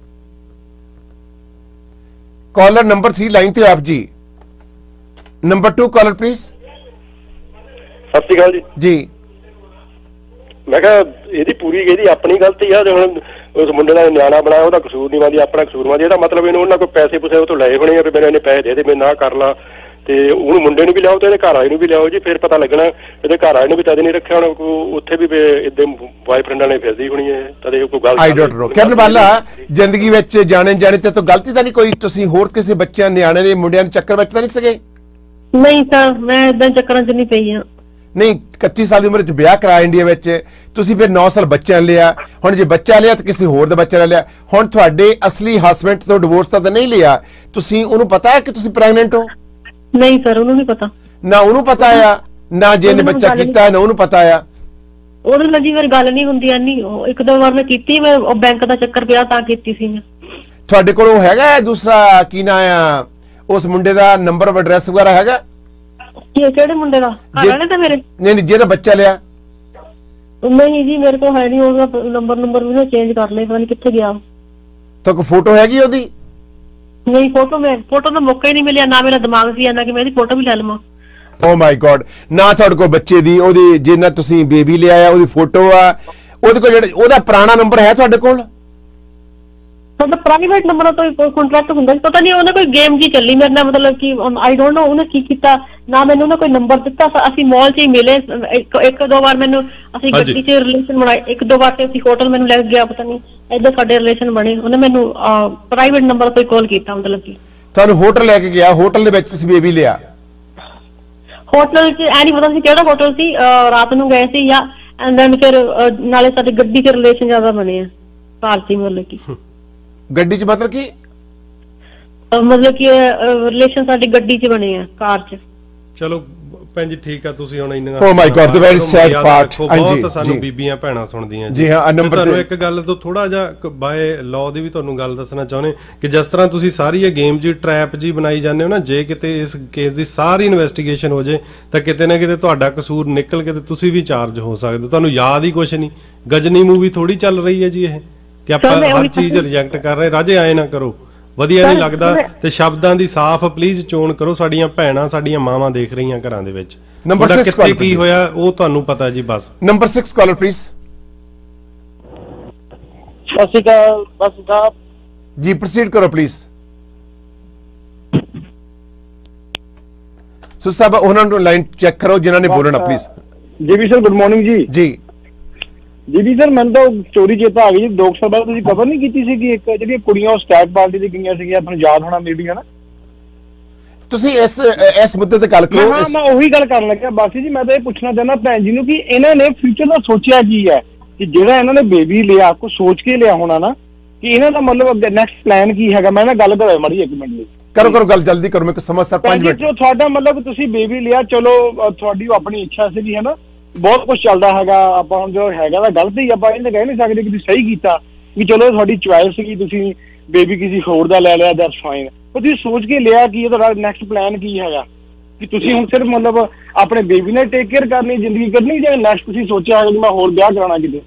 caller number three line ਤੇ ਆਪ ਜੀ। Number two caller please. ਸਤਿ ਸ਼੍ਰੀ ਅਕਾਲ ਜੀ। ਜੀ ਮੈਂ ਕਿਹਾ ਇਹਦੀ ਪੂਰੀ ਇਹਦੀ ਆਪਣੀ ਗਲਤੀ ਆ, ਹੁਣ ਉਸ ਮੁੰਡੇ ਦਾ ਨਿਆਣਾ ਬਣਾਇਆ ਉਹਦਾ ਕਸੂਰ ਨਹੀਂ ਮੰਨਦੀ, ਆਪਣਾ ਕਸੂਰ ਮੰਨਦੀ। ਇਹਦਾ ਮਤਲਬ ਇਹਨੂੰ ਉਹਨਾਂ ਕੋਲ ਪੈਸੇ ਪੂਸੇ ਉਹ ਤੋਂ ਲਏ ਹੋਣੇ ਆ ਵੀ ਮੈਨੂੰ ਇਹਨੇ ਪੈਸੇ ਦੇ ਦੇ, ਮੈਂ ਨਾ ਕਰ ਲਾ ਤੇ ਉਹਨੂੰ ਮੁੰਡੇ ਨੂੰ ਵੀ ਲਿਆਓ ਤੇ ਇਹਦੇ ਘਰ ਵਾਲੇ ਨੂੰ ਵੀ ਲਿਆਓ ਜੀ, ਫਿਰ ਪਤਾ ਲੱਗਣਾ ਇਹਦੇ ਘਰ ਵਾਲੇ ਨੂੰ ਵੀ ਤਦ ਨਹੀਂ ਰੱਖਿਆ ਹੋਣਾ, ਉੱਥੇ ਵੀ ਇਦਾਂ ਬॉयਫ੍ਰੈਂਡਾਂ ਨੇ ਫਿਰਦੀ ਹੋਣੀ ਹੈ, ਤਦੇ ਕੋਈ ਗੱਲ ਆਈ ਡੋਂਟ ਨੋ। ਕਰਨ ਵਾਲਾ ਜ਼ਿੰਦਗੀ ਵਿੱਚ ਜਾਣੇ ਜਾਣੇ ਤੇ ਤੋਂ ਗਲਤੀ ਤਾਂ ਨਹੀਂ ਕੋਈ, ਤੁਸੀਂ ਹੋਰ ਕਿਸੇ ਬੱਚਿਆਂ ਨਿਆਣੇ ਦੇ ਮੁੰਡਿਆਂ ਦੇ ਚੱਕਰ ਵਿੱਚ ਤਾਂ ਨਹੀਂ ਸਕੇ? ਨਹੀਂ ਸਰ, ਮੈਂ ਇਦਾਂ ਚੱਕਰਾਂ 'ਚ ਨਹੀਂ ਪਈ ਹਾਂ। ਨਹੀਂ, ਇਕੱਤੀ ਸਾਲ ਦੀ ਉਮਰ ਵਿੱਚ ਵਿਆਹ ਕਰਾਇਆ ਇੰਡੀਆ ਵਿੱਚ, ਤੁਸੀਂ ਫਿਰ ਨੌ ਸਾਲ ਬੱਚਾ ਲਿਆ, ਹੁਣ ਜੇ ਬੱਚਾ ਲਿਆ ਤਾਂ ਕਿਸੇ ਹੋਰ ਦਾ ਬੱਚਾ ਲਿਆ, ਹੁਣ ਤੁਹਾਡੇ ਅਸਲੀ ਹਸਬੈਂਡ ਤੋਂ ਡਿਵੋਰਸ ਤਾਂ ਨਹੀਂ ਲਿਆ, ਤੁਸੀਂ ਉਹਨੂੰ ਪਤਾ ਹੈ ਕਿ ਤੁਸੀਂ ਪ੍ਰੈਗਨੈਂਟ ਹੋ? ਨਹੀਂ ਸਰ, ਉਹਨੂੰ ਨਹੀਂ ਪਤਾ। ਨਾ ਉਹਨੂੰ ਪਤਾ ਆ, ਨਾ ਜਿਹਨੇ ਬੱਚਾ ਕੀਤਾ ਨਾ ਉਹਨੂੰ ਪਤਾ ਆ। ਉਹਦੇ ਨਾਲ ਜੀ ਮੇਰੀ ਗੱਲ ਨਹੀਂ ਹੁੰਦੀ ਐਨੀ, ਇੱਕ ਦੋ ਵਾਰ ਮੈਂ ਕੀਤੀ, ਮੈਂ ਉਹ ਬੈਂਕ ਦਾ ਚੱਕਰ ਪਿਆ ਤਾਂ ਕੀਤੀ ਸੀ ਮੈਂ। ਤੁਹਾਡੇ ਕੋਲ ਉਹ ਹੈਗਾ ਦੂਸਰਾ ਕੀ ਨਾਂ ਆ ਉਸ ਮੁੰਡੇ ਦਾ, ਨੰਬਰ ਐਡਰੈਸ ਵਗੈਰਾ ਹੈਗਾ? ਕਿਹੜੇ ਮੁੰਡੇ ਦਾ? ਘਰ ਵਾਲੇ ਤਾਂ ਮੇਰੇ? ਨਹੀਂ ਨਹੀਂ, ਜਿਹਦਾ ਬੱਚਾ ਲਿਆ। ਨਹੀਂ ਜੀ ਮੇਰੇ ਕੋਲ ਹੈ ਨਹੀਂ, ਉਹਦਾ ਨੰਬਰ ਨੰਬਰ ਵੀ ਚੇਂਜ ਕਰ ਲਏ, ਪਤਾ ਨਹੀਂ ਕਿੱਥੇ ਗਿਆ। ਤਾਂ ਕੋਈ ਫੋਟੋ ਹੈਗੀ ਉਹਦੀ? ਨਹੀਂ, ਫੋਟੋ ਮੈਂ ਫੋਟੋ ਦਾ ਮੌਕਾ ਹੀ ਨਹੀਂ ਮਿਲਿਆ, ਨਾ ਮੇਰਾ ਦਿਮਾਗ ਸੀ ਇੰਨਾ ਕਿ ਮੈਂ ਇਹਦੀ ਫੋਟੋ ਵੀ ਲੈ ਲਵਾਂ। ਓ ਮਾਈ ਗॉड, ਨਾ ਤੁਹਾਡੇ ਕੋਲ ਬੱਚੇ ਦੀ ਉਹਦੀ ਜਿਹਨਾਂ ਤੁਸੀਂ ਬੇਬੀ ਲਿਆ ਆ ਉਹਦੀ ਫੋਟੋ ਆ, ਉਹਦੇ ਕੋਲ ਜਿਹੜਾ ਉਹਦਾ ਪੁਰਾਣਾ ਨੰਬਰ ਹੈ ਤੁਹਾਡੇ ਕੋਲ? ਸਾਡਾ ਪ੍ਰਾਈਵੇਟ ਨੰਬਰ ਤੋਂ ਕੋਈ ਕੰਟਰੈਕਟ ਹੁੰਦਾ ਸੀ, ਪਤਾ ਨਹੀਂ ਉਹਨੇ ਕੋਈ ਗੇਮ ਜੀ ਚੱਲੀ ਮੇਰੇ ਨਾਲ, ਮਤਲਬ ਕਿ ਆਈ ਡੋਂਟ ਨੋ ਉਹਨੇ ਕੀ ਕੀਤਾ, ਨਾ ਮੈਨੂੰ ਉਹਨੇ ਕੋਈ ਨੰਬਰ ਦਿੱਤਾ। ਅਸੀਂ ਮਾਲ 'ਚ ਹੀ ਮਿਲੇ, ਇੱਕ ਇੱਕ ਦੋ ਵਾਰ ਮੈਨੂੰ ਅਸੀਂ ਗੱਡੀ 'ਚ ਰਿਲੇਸ਼ਨ ਬਣਾਏ, ਇੱਕ ਦੋ ਵਾਰ ਤੇ ਅਸੀਂ ਹੋਟਲ ਮੈਨੂੰ ਲੈ ਗਿਆ, ਪਤਾ ਨਹੀਂ ਏਦਾਂ ਸਾਡੇ ਰਿਲੇਸ਼ਨ ਬਣੇ। ਉਹਨੇ ਮੈਨੂੰ ਪ੍ਰਾਈਵੇਟ ਨੰਬਰ ਤੋਂ ਕਾਲ ਕੀਤਾ, ਮਤਲਬ ਕਿ ਤੁਹਾਨੂੰ ਹੋਟਲ ਲੈ ਕੇ ਗਿਆ, ਹੋਟਲ ਦੇ ਵਿੱਚ ਤੁਸੀਂ ਬੇਬੀ ਲਿਆ? ਹੋਟਲ 'ਚ ਐ ਨਹੀਂ ਪਤਾ ਸੀ ਕਿਹੜਾ ਹੋਟਲ ਸੀ, ਰਾਤ ਨੂੰ ਗਏ ਸੀ ਜਾਂ ਐਂਡ ਦੈਨ ਫਿਰ ਨਾਲੇ ਸਾਡੀ ਗੱਡੀ 'ਚ ਰਿਲੇਸ਼ਨ ਜ਼ਿਆਦਾ ਬਣੇ ਆ, ਕਾਰ 'ਚ ਮਤਲਬ ਕਿ ਗੱਡੀ 'ਚ ਮਤਲਬ ਕੀ ਮਤਲਬ ਕਿ ਰਿਲੇਸ਼ਨ ਸਾਡੀ ਗੱਡੀ 'ਚ ਬਣੇ ਆ, ਕਾਰ 'ਚ। ਚਲੋ ਭੈਣ ਜੀ ਠੀਕ ਆ, ਤੁਸੀਂ ਹੁਣ ਇੰਨਾ oh my god, the very sad part. ਬਹੁਤ ਸਾਨੂੰ ਬੀਬੀਆਂ ਭੈਣਾਂ ਸੁਣਦੀਆਂ ਜੀ ਹਾਂ। ਨੰਬਰ ਤੁਹਾਨੂੰ ਇੱਕ ਗੱਲ ਤੋਂ ਥੋੜਾ ਜਿਹਾ ਬਾਏ ਲਾਅ ਦੀ ਵੀ ਤੁਹਾਨੂੰ ਗੱਲ ਦੱਸਣਾ ਚਾਹੁੰਦੇ ਕਿ ਜਿਸ ਤਰ੍ਹਾਂ ਤੁਸੀਂ ਸਾਰੀ ਇਹ ਗੇਮ ਜੀ ਟ੍ਰੈਪ ਜੀ ਬਣਾਈ ਜਾਂਦੇ ਹੋ ਨਾ, ਜੇ ਕਿਤੇ ਇਸ ਕੇਸ ਦੀ ਸਾਰੀ ਇਨਵੈਸਟੀਗੇਸ਼ਨ ਹੋ ਜੇ ਤਾਂ ਕਿਤੇ ਨਾ ਕਿਤੇ ਤੁਹਾਡਾ ਕਸੂਰ ਨਿਕਲ ਕੇ ਤੇ ਤੁਸੀਂ ਵੀ ਚਾਰਜ ਹੋ ਸਕਦੇ ਹੋ। ਤੁਹਾਨੂੰ ਯਾਦ ਹੀ ਕੁਛ ਨਹੀਂ, ਗਜਨੀ ਮੂਵੀ ਥੋੜੀ ਚੱਲ ਰਹੀ ਹੈ ਜੀ ਇਹ, ਕਿ ਆਪਾਂ ਹਰ ਚੀਜ਼ ਰਿਜੈਕਟ ਕਰ ਰਹੇ। ਰਾਜੇ ਆਏ ਨਾ ਕਰੋ, ਵਧੀਆ ਨਹੀਂ ਲੱਗਦਾ, ਤੇ ਸ਼ਬਦਾਂ ਦੀ ਸਾਫ਼ ਪਲੀਜ਼ ਚੋਣ ਕਰੋ। ਸਾਡੀਆਂ ਭੈਣਾਂ ਸਾਡੀਆਂ ਮਾਵਾਂ ਦੇਖ ਰਹੀਆਂ ਘਰਾਂ ਦੇ ਵਿੱਚ, ਨੰਬਰ ਛੇ ਕਿੱਥੇ ਕੀ ਹੋਇਆ ਉਹ ਤੁਹਾਨੂੰ ਪਤਾ ਜੀ। ਬਸ ਨੰਬਰ ਛੇ ਕਾਲਰ ਪਲੀਜ਼। ਸਤਿ ਸ਼੍ਰੀ ਅਕਾਲ ਬਸ ਸਾਹਿਬ ਜੀ, ਪ੍ਰੋਸੀਡ ਕਰੋ ਪਲੀਜ਼। ਸੋ ਸਾਹਿਬ ਉਹਨਾਂ ਨੂੰ ਲਾਈਨ ਚੈੱਕ ਕਰੋ ਜਿਨ੍ਹਾਂ ਨੇ ਬੋਲਣਾ ਪਲੀਜ਼। ਜੀ ਵੀ ਸਰ, ਗੁੱਡ ਮਾਰਨਿੰਗ ਜੀ। ਜੀ ਜੀ ਵੀ ਸਰ, ਮੈਨੂੰ ਤਾਂ ਚੋਰੀ ਚੇਤਾ ਆ ਗਈ ਜੀ, ਦੋ ਸਾਲ ਬਾਅਦ ਤੁਸੀਂ ਕਵਰ ਨਹੀਂ ਕੀਤੀ ਸੀ ਕਿ ਇੱਕ ਜਿਹੜੀਆਂ ਕੁੜੀਆਂ ਉਹ ਸਟੈਟ ਪਾਰਟੀ ਤੇ ਗਈਆਂ ਸੀਗੀਆਂ, ਤੁਹਾਨੂੰ ਯਾਦ ਹੋਣਾ ਮੀਡੀਆ ਨਾ। ਤੁਸੀਂ ਇਸ ਇਸ ਮੁੱਦੇ ਤੇ ਗੱਲ ਕਰੋ। ਹਾਂ, ਮੈਂ ਉਹੀ ਗੱਲ ਕਰਨ ਲੱਗਾ ਬਾਸੀ ਜੀ। ਮੈਂ ਤਾਂ ਇਹ ਪੁੱਛਣਾ ਚਾਹੁੰਦਾ ਭੈਣ ਜੀ ਨੂੰ ਕਿ ਇਹਨਾਂ ਨੇ ਫਿਊਚਰ ਦਾ ਸੋਚਿਆ ਕੀ ਹੈ, ਕਿ ਜਿਹੜਾ ਇਹਨਾਂ ਨੇ ਬੇਬੀ ਲਿਆ ਕੁਝ ਸੋਚ ਕੇ ਲਿਆ ਹੋਣਾ ਨਾ, ਕਿ ਇਹਨਾਂ ਦਾ ਮਤਲਬ ਅੱਗੇ ਨੈਕਸਟ ਪਲਾਨ ਕੀ ਹੈਗਾ। ਮੈਂ ਨਾ ਗੱਲ ਕਰਾਂ ਮੜੀ ਇੱਕ ਮਿੰਟ ਲਈ। ਕਰੋ ਕਰੋ ਗੱਲ ਜਲਦੀ ਕਰੋ, ਮੈਂ ਕੁਝ ਸਮਝ ਸਰ ਪੰਜ ਮਿੰਟ। ਜੋ ਤੁਹਾਡਾ ਮਤਲਬ ਤੁਸੀਂ ਬੇਬੀ ਲਿਆ, ਚਲੋ ਤੁਹਾਡੀ ਆਪਣੀ ਇੱਛਾ ਸੀਗੀ ਹੈ ਨਾ, ਬਹੁਤ ਕੁਝ ਚੱਲਦਾ ਹੈਗਾ। ਆਪਾਂ ਹੁਣ ਜੋ ਹੈਗਾ ਤਾਂ ਗਲਤ ਹੀ, ਆਪਾਂ ਇਹ ਤਾਂ ਕਹਿ ਨਹੀਂ ਸਕਦੇ ਕਿ ਤੁਸੀਂ ਸਹੀ ਕੀਤਾ, ਕਿ ਚਲੋ ਤੁਹਾਡੀ ਚੁਆਇਸ ਸੀਗੀ, ਤੁਸੀਂ ਬੇਬੀ ਕਿਸੇ ਹੋਰ ਦਾ ਲੈ ਲਿਆ, ਦੈਟਸ ਫਾਈਨ। ਪਰ ਤੁਸੀਂ ਸੋਚ ਕੇ ਲਿਆ ਕਿ ਇਹਦਾ ਨੈਕਸਟ ਪਲਾਨ ਕੀ ਹੈਗਾ, ਕਿ ਤੁਸੀਂ ਹੁਣ ਸਿਰਫ ਮਤਲਬ ਆਪਣੇ ਬੇਬੀ ਨਾਲ ਟੇਕ ਕੇਅਰ ਕਰਨੀ, ਜ਼ਿੰਦਗੀ ਕੱਢਣੀ, ਜਾਂ ਨੈਕਸਟ ਤੁਸੀਂ ਸੋਚਿਆ ਹੈਗਾ ਕਿ ਮੈਂ ਹੋਰ ਵਿਆਹ ਕਰਾਉਣਾ ਕਿਤੇ?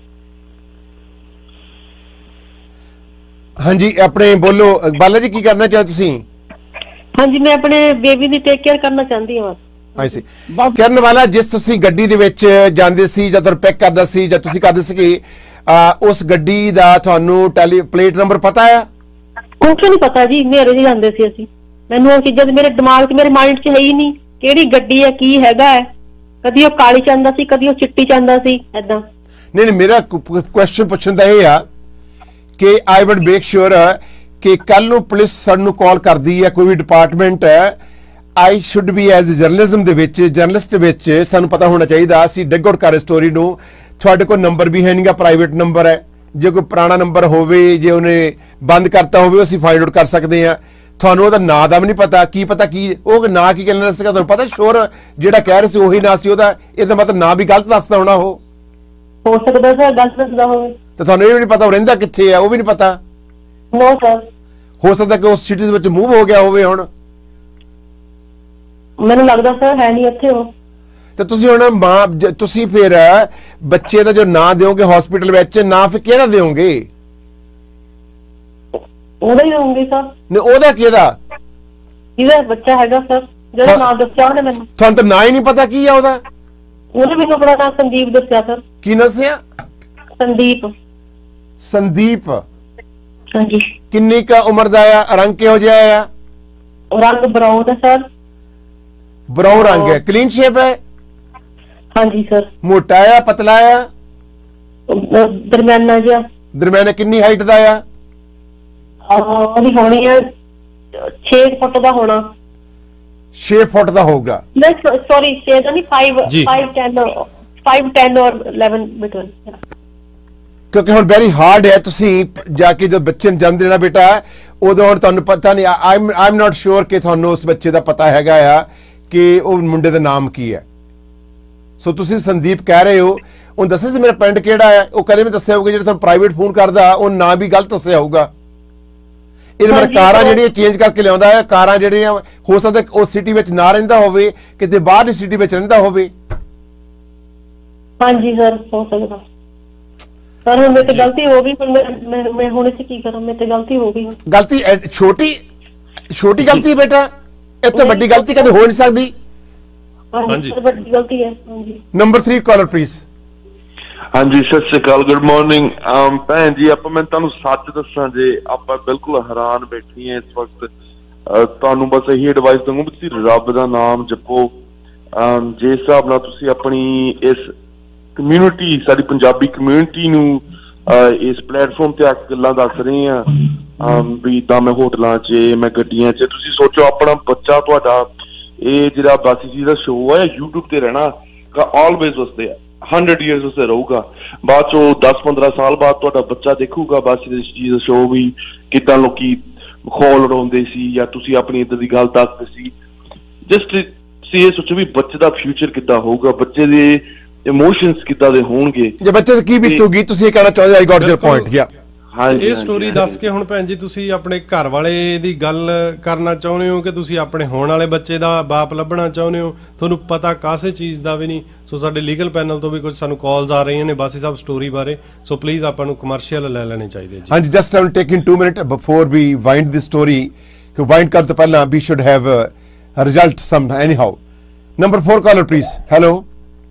ਹਾਂਜੀ ਆਪਣੇ ਬੋਲੋ ਬਾਲਾ ਜੀ, ਕੀ ਕਰਨਾ ਚਾਹੋ ਤੁਸੀਂ? ਹਾਂਜੀ, ਮੈਂ ਆਪਣੇ ਬੇਬੀ ਦੀ ਟੇਕ ਕੇਅਰ ਕਰਨਾ ਚਾਹੁੰਦੀ ਹਾਂ। ਆਈ ਸੀ ਕਰਨ ਵਾਲਾ, ਜਿਸ ਤੁਸੀਂ ਗੱਡੀ ਦੇ ਵਿੱਚ ਜਾਂਦੇ ਸੀ ਜਾਂ ਤੁਹਾਨੂੰ ਪਿਕ ਕਰਦਾ ਸੀ ਜਾਂ ਤੁਸੀਂ ਕਰਦੇ ਸੀ, ਉਸ ਗੱਡੀ ਦਾ ਤੁਹਾਨੂੰ ਟੈਲੀ ਪਲੇਟ ਨੰਬਰ ਪਤਾ ਆ? ਕੁਛ ਨਹੀਂ ਪਤਾ ਜੀ, ਹਨੇਰੇ ਜੀ ਜਾਂਦੇ ਸੀ ਅਸੀਂ। ਮੈਨੂੰ ਉਹ ਚੀਜ਼ਾਂ ਮੇਰੇ ਦਿਮਾਗ 'ਚ ਮੇਰੇ ਮਾਈਂਡ 'ਚ ਹੈ ਹੀ ਨਹੀਂ, ਕਿਹੜੀ ਗੱਡੀ ਹੈ ਕੀ ਹੈਗਾ ਹੈ। ਕਦੀ ਉਹ ਕਾਲੀ ਚਾਹੁੰਦਾ ਸੀ, ਕਦੀ ਉਹ ਚਿੱਟੀ ਚਾਹੁੰਦਾ ਸੀ, ਏਦਾਂ। ਨਹੀਂ ਨਹੀਂ, ਮੇਰਾ ਕੁਐਸਚਨ ਪੁੱਛਣ ਦਾ ਇਹ ਆ ਕਿ ਆਈ ਵੁੱਡ ਮੇਕ ਸ਼ੋਰ ਕਿ ਕੱਲ ਨੂੰ ਪੁਲਿਸ ਸਾਨੂੰ ਕਾਲ ਕਰਦੀ ਹੈ, ਕੋਈ ਵੀ ਡਿਪਾਰਟਮੈਂਟ ਹੈ, I should be as journalism ਦੇ ਵਿੱਚ, ਜਰਨਲਿਸਟ ਦੇ ਵਿੱਚ ਸਾਨੂੰ ਪਤਾ ਹੋਣਾ ਚਾਹੀਦਾ। ਅਸੀਂ ਡਿਗ ਆਊਟ ਕਰ ਸਟੋਰੀ ਨੂੰ, ਤੁਹਾਡੇ ਕੋਲ ਨੰਬਰ ਵੀ ਹੈ ਨਹੀਂਗਾ, ਪ੍ਰਾਈਵੇਟ ਨੰਬਰ ਹੈ। ਜੇ ਕੋਈ ਪੁਰਾਣਾ ਨੰਬਰ ਹੋਵੇ, ਜੇ ਉਹਨੇ ਬੰਦ ਕਰਤਾ ਹੋਵੇ, ਅਸੀਂ ਫਾਈਂਡ ਆਊਟ ਕਰ ਸਕਦੇ ਹਾਂ। ਤੁਹਾਨੂੰ ਉਹਦਾ ਨਾਂ ਦਾ ਵੀ ਨਹੀਂ ਪਤਾ, ਕੀ ਪਤਾ ਕੀ ਉਹ ਨਾਂ ਕੀ ਕਹਿਣਾ ਸੀਗਾ, ਤੁਹਾਨੂੰ ਪਤਾ ਸ਼ੋਰ ਜਿਹੜਾ ਕਹਿ ਰਹੇ ਸੀ ਉਹੀ ਨਾਂ ਸੀ ਉਹਦਾ? ਇਹਦਾ ਮਤਲਬ ਨਾਂ ਵੀ ਗਲਤ ਦੱਸਦਾ ਹੋਣਾ। ਉਹ ਹੋ ਸਕਦਾ ਸਰ ਗਲਤ ਦੱਸਦਾ ਹੋਵੇ, ਤੇ ਤੁਹਾਨੂੰ ਇਹ ਵੀ ਨਹੀਂ ਪਤਾ ਉਹ ਰਹਿੰਦਾ ਕਿੱਥੇ ਆ, ਉਹ ਵੀ ਨਹੀਂ ਪਤਾ? No sir. ਹੋ ਸਕਦਾ ਕਿ ਉਸ ਸਿਟੀ ਵਿੱਚ ਮੂਵ ਹੋ ਗਿਆ ਹੋਵੇ। ਹੁਣ ਮੈਨੂੰ ਲੱਗਦਾ ਸਰ ਹੈ ਨਹੀਂ ਇੱਥੇ ਉਹ। ਤੇ ਤੁਸੀਂ ਹੁਣ ਮਾਂ, ਤੁਸੀਂ ਫਿਰ ਬੱਚੇ ਦਾ ਜੋ ਨਾਂ ਦਿਓਗੇ ਹਸਪੀਟਲ ਵਿੱਚ, ਨਾਂ ਫਿਰ ਕਿਹਦਾ ਦਿਓਗੇ? ਉਹਦਾ ਹੀ ਦਊਂਗੀ ਸਰ। ਨਹੀਂ ਉਹਦਾ ਕਿਹਦਾ? ਇਹਦਾ ਬੱਚਾ ਹੈਗਾ ਸਰ, ਜਿਹੜਾ ਨਾਂ ਦੱਸਿਆ ਉਹਨੇ ਮੈਨੂੰ। ਤੁਹਾਨੂੰ ਤਾਂ ਨਾਂ ਹੀ ਨਹੀਂ ਪਤਾ ਕੀ ਆ ਉਹਦਾ? ਉਹਨੇ ਮੈਨੂੰ ਆਪਣਾ ਨਾਂ ਸੰਦੀਪ ਦੱਸਿਆ ਸਰ। ਕੀ ਦੱਸਿਆ? ਸੰਦੀਪ। ਸੰਦੀਪ? ਹਾਂਜੀ। ਕਿੰਨੀ ਕ ਉਮਰ ਦਾ ਆ? ਰੰਗ ਕਿਹੋ ਜਿਹਾ ਆ? ਰੰਗ ਬਰਾਊਨ ਹੈ ਸਰ। ब्राउन रंग है, क्लीन शेप है? हाँ जी सर। मोटा है पतला है? दरम्याना जिहा। दरम्याना कितनी हाइट दा है? ਉਹਦੀ ਹੋਣੀ ਹੈ छे फुट ਦਾ ਹੋਣਾ। छे फुट ਦਾ ਹੋਊਗਾ? नहीं सॉरी छे ਦਾ नहीं five five ten five ten और इलेवन बिटवीन। क्योंकि हुण वेरी हार्ड है, तुसीं जाके जब बच्चे ਨੂੰ ਜਨਮ ਦੇਣਾ बेटा ਉਦੋਂ ਹੁਣ ਤੁਹਾਨੂੰ ਪਤਾ ਨਹੀਂ, ਆਈ ਆਈ ਐਮ ਨਾਟ ਸ਼ੋਰ ਕਿ ਤੁਹਾਨੂੰ ਉਸ ਬੱਚੇ ਦਾ ਪਤਾ ਹੈਗਾ ਆ ਕਿ ਉਹ ਮੁੰਡੇ ਦਾ ਨਾਮ ਕੀ ਹੈ। ਸੋ ਤੁਸੀਂ ਸੰਦੀਪ ਕਹਿ ਰਹੇ ਹੋ, ਉਹ ਦੱਸਿਆ ਸੀ ਮੇਰਾ ਪਿੰਡ ਕਿਹੜਾ ਹੈ, ਉਹ ਕਦੇ ਵੀ ਦੱਸਿਆ ਹੋਊਗਾ, ਜਿਹੜਾ ਤੁਹਾਨੂੰ ਪ੍ਰਾਈਵੇਟ ਫੋਨ ਕਰਦਾ ਉਹ ਨਾਂ ਵੀ ਗਲਤ ਦੱਸਿਆ ਹੋਊਗਾ। ਇਹਦੇ ਬਾਰੇ ਕਾਰਾਂ ਜਿਹੜੀਆਂ ਚੇਂਜ ਕਰਕੇ ਲਿਆਉਂਦਾ ਹੈ, ਕਾਰਾਂ ਜਿਹੜੀਆਂ ਹੋ ਸਕਦਾ ਉਹ ਸਿਟੀ ਵਿੱਚ ਨਾ ਰਹਿੰਦਾ ਹੋਵੇ, ਕਿਤੇ ਬਾਹਰ ਦੀ ਸਿਟੀ ਵਿੱਚ ਰਹਿੰਦਾ ਹੋਵੇ। ਹਾਂਜੀ ਸਰ ਹੋ ਸਕਦਾ सर ਹੁਣ ਮੇਰੇ ਤੇ ਗਲਤੀ ਹੋ ਗਈ, ਪਰ ਮੈਂ ਮੈਂ ਹੁਣ ਇਸ ਕੀ ਕਰਾਂ, ਮੇਰੇ ਤੇ ਗਲਤੀ ਹੋ ਗਈ। ਗਲਤੀ ਛੋਟੀ ਛੋਟੀ ਗਲਤੀ ਹੈ ਬੇਟਾ, ਇਹ ਤੋਂ ਵੱਡੀ ਗਲਤੀ ਕਦੇ ਹੋ ਨਹੀਂ ਸਕਦੀ। ਹਾਂਜੀ ਵੱਡੀ ਗਲਤੀ ਹੈ। ਹਾਂਜੀ ਨੰਬਰ तीन ਕਾਲਰ ਪਲੀਜ਼। ਹਾਂਜੀ ਸਤਿ ਸ਼੍ਰੀ ਅਕਾਲ, ਗੁੱਡ ਮਾਰਨਿੰਗ। ਭੈਣ ਜੀ ਆਪਾਂ ਮੈਂ ਤੁਹਾਨੂੰ ਸੱਚ ਦੱਸਾਂ ਜੇ ਆਪਾਂ ਬਿਲਕੁਲ ਹੈਰਾਨ ਬੈਠੀ ਹਾਂ ਇਸ ਵਕਤ, ਤੁਹਾਨੂੰ ਬਸ ਇਹੀ ਐਡਵਾਈਸ ਦਊਂਗਾ ਵੀ ਤੁਸੀਂ ਰੱਬ ਦਾ ਨਾਮ ਜਪੋ। ਜਿਸ ਹਿਸਾਬ ਨਾਲ ਤੁਸੀਂ ਆਪਣੀ ਇਸ ਕਮਿਊਨਿਟੀ, ਸਾਡੀ ਪੰਜਾਬੀ ਕਮਿਊਨਿਟੀ ਨੂੰ ਇਸ ਪਲੇਟਫਾਰਮ ਤੇ ਆ ਕੇ ਗੱਲਾਂ ਦੱਸ ਰਹੇ ਆ ਵੀ ਇਦਾਂ ਮੈਂ ਹੋਟਲਾਂ 'ਚ, ਮੈਂ ਗੱਡੀਆਂ 'ਚ, ਤੁਸੀਂ ਸੋਚੋ ਆਪਣਾ ਬੱਚਾ ਤੁਹਾਡਾ ਇਹ ਜਿਹੜਾ ਬਾਸੀ ਜੀ ਦਾ ਸ਼ੋਅ ਹੈ ਯੂਟਿਊਬ ਤੇ ਰਹਿਣਾ ਆਲਵੇਜ਼ ਵਾਸਤੇ ਹੰਡਰਡ ਈਅਰਸ ਵਾਸਤੇ ਰਹੂਗਾ। ਬਾਅਦ ਚੋਂ ਦਸ ਪੰਦਰਾਂ ਸਾਲ ਬਾਅਦ ਤੁਹਾਡਾ ਬੱਚਾ ਦੇਖੂਗਾ ਬਾਸੀ ਜੀ ਦਾ ਸ਼ੋਅ ਵੀ ਕਿੱਦਾਂ ਲੋਕੀ ਮਖੌਲ ਉਡਾਉਂਦੇ ਸੀ ਜਾਂ ਤੁਸੀਂ ਆਪਣੀ ਇੱਦਾਂ ਦੀ ਗੱਲ ਦੱਸਦੇ ਸੀ। ਜਸਟ ਤੁਸੀਂ ਇਹ ਸੋਚੋ ਵੀ ਬੱਚੇ ਦਾ ਫਿਊਚਰ ਕਿੱਦਾਂ ਹੋਊਗਾ, ਬੱਚੇ ਦੇ ਇਮੋਸ਼ਨਸ ਕਿੱਦਾਂ ਦੇ ਹੋਣਗੇ, ਜੇ ਬੱਚੇ ਦੀ ਕੀ ਬੀਤੂਗੀ। ਤੁਸੀਂ ਇਹ ਕਹਿਣਾ ਚਾਹੁੰਦੇ ਆਈ ਗॉट योर ਪੁਆਇੰਟ। ਯਾ ਇਹ ਸਟੋਰੀ ਦੱਸ ਕੇ ਹੁਣ ਭੈਣ ਜੀ ਤੁਸੀਂ ਆਪਣੇ ਘਰ ਵਾਲੇ ਦੀ ਗੱਲ ਕਰਨਾ ਚਾਹੁੰਦੇ ਹੋ ਕਿ ਤੁਸੀਂ ਆਪਣੇ ਹੋਣ ਵਾਲੇ ਬੱਚੇ ਦਾ ਬਾਪ ਲੱਭਣਾ ਚਾਹੁੰਦੇ ਹੋ, ਤੁਹਾਨੂੰ ਪਤਾ ਕਾਸੇ ਚੀਜ਼ ਦਾ ਵੀ ਨਹੀਂ। ਸੋ ਸਾਡੇ ਲੀਗਲ ਪੈਨਲ ਤੋਂ ਵੀ ਕੁਝ ਸਾਨੂੰ ਕਾਲਸ ਆ ਰਹੀਆਂ ਨੇ ਬਾਸੀ ਸਾਹਿਬ ਸਟੋਰੀ ਬਾਰੇ, ਸੋ ਪਲੀਜ਼ ਆਪਾਂ ਨੂੰ ਕਮਰਸ਼ੀਅਲ ਲੈ ਲੈਣੇ ਚਾਹੀਦੇ ਜੀ। ਹਾਂਜੀ just I will take in two minute before we wind this story, ਕਿ ਵਾਈਂਡ ਕਰਨ ਤੋਂ ਪਹਿਲਾਂ we should have a result some any how. Number four caller please. Hello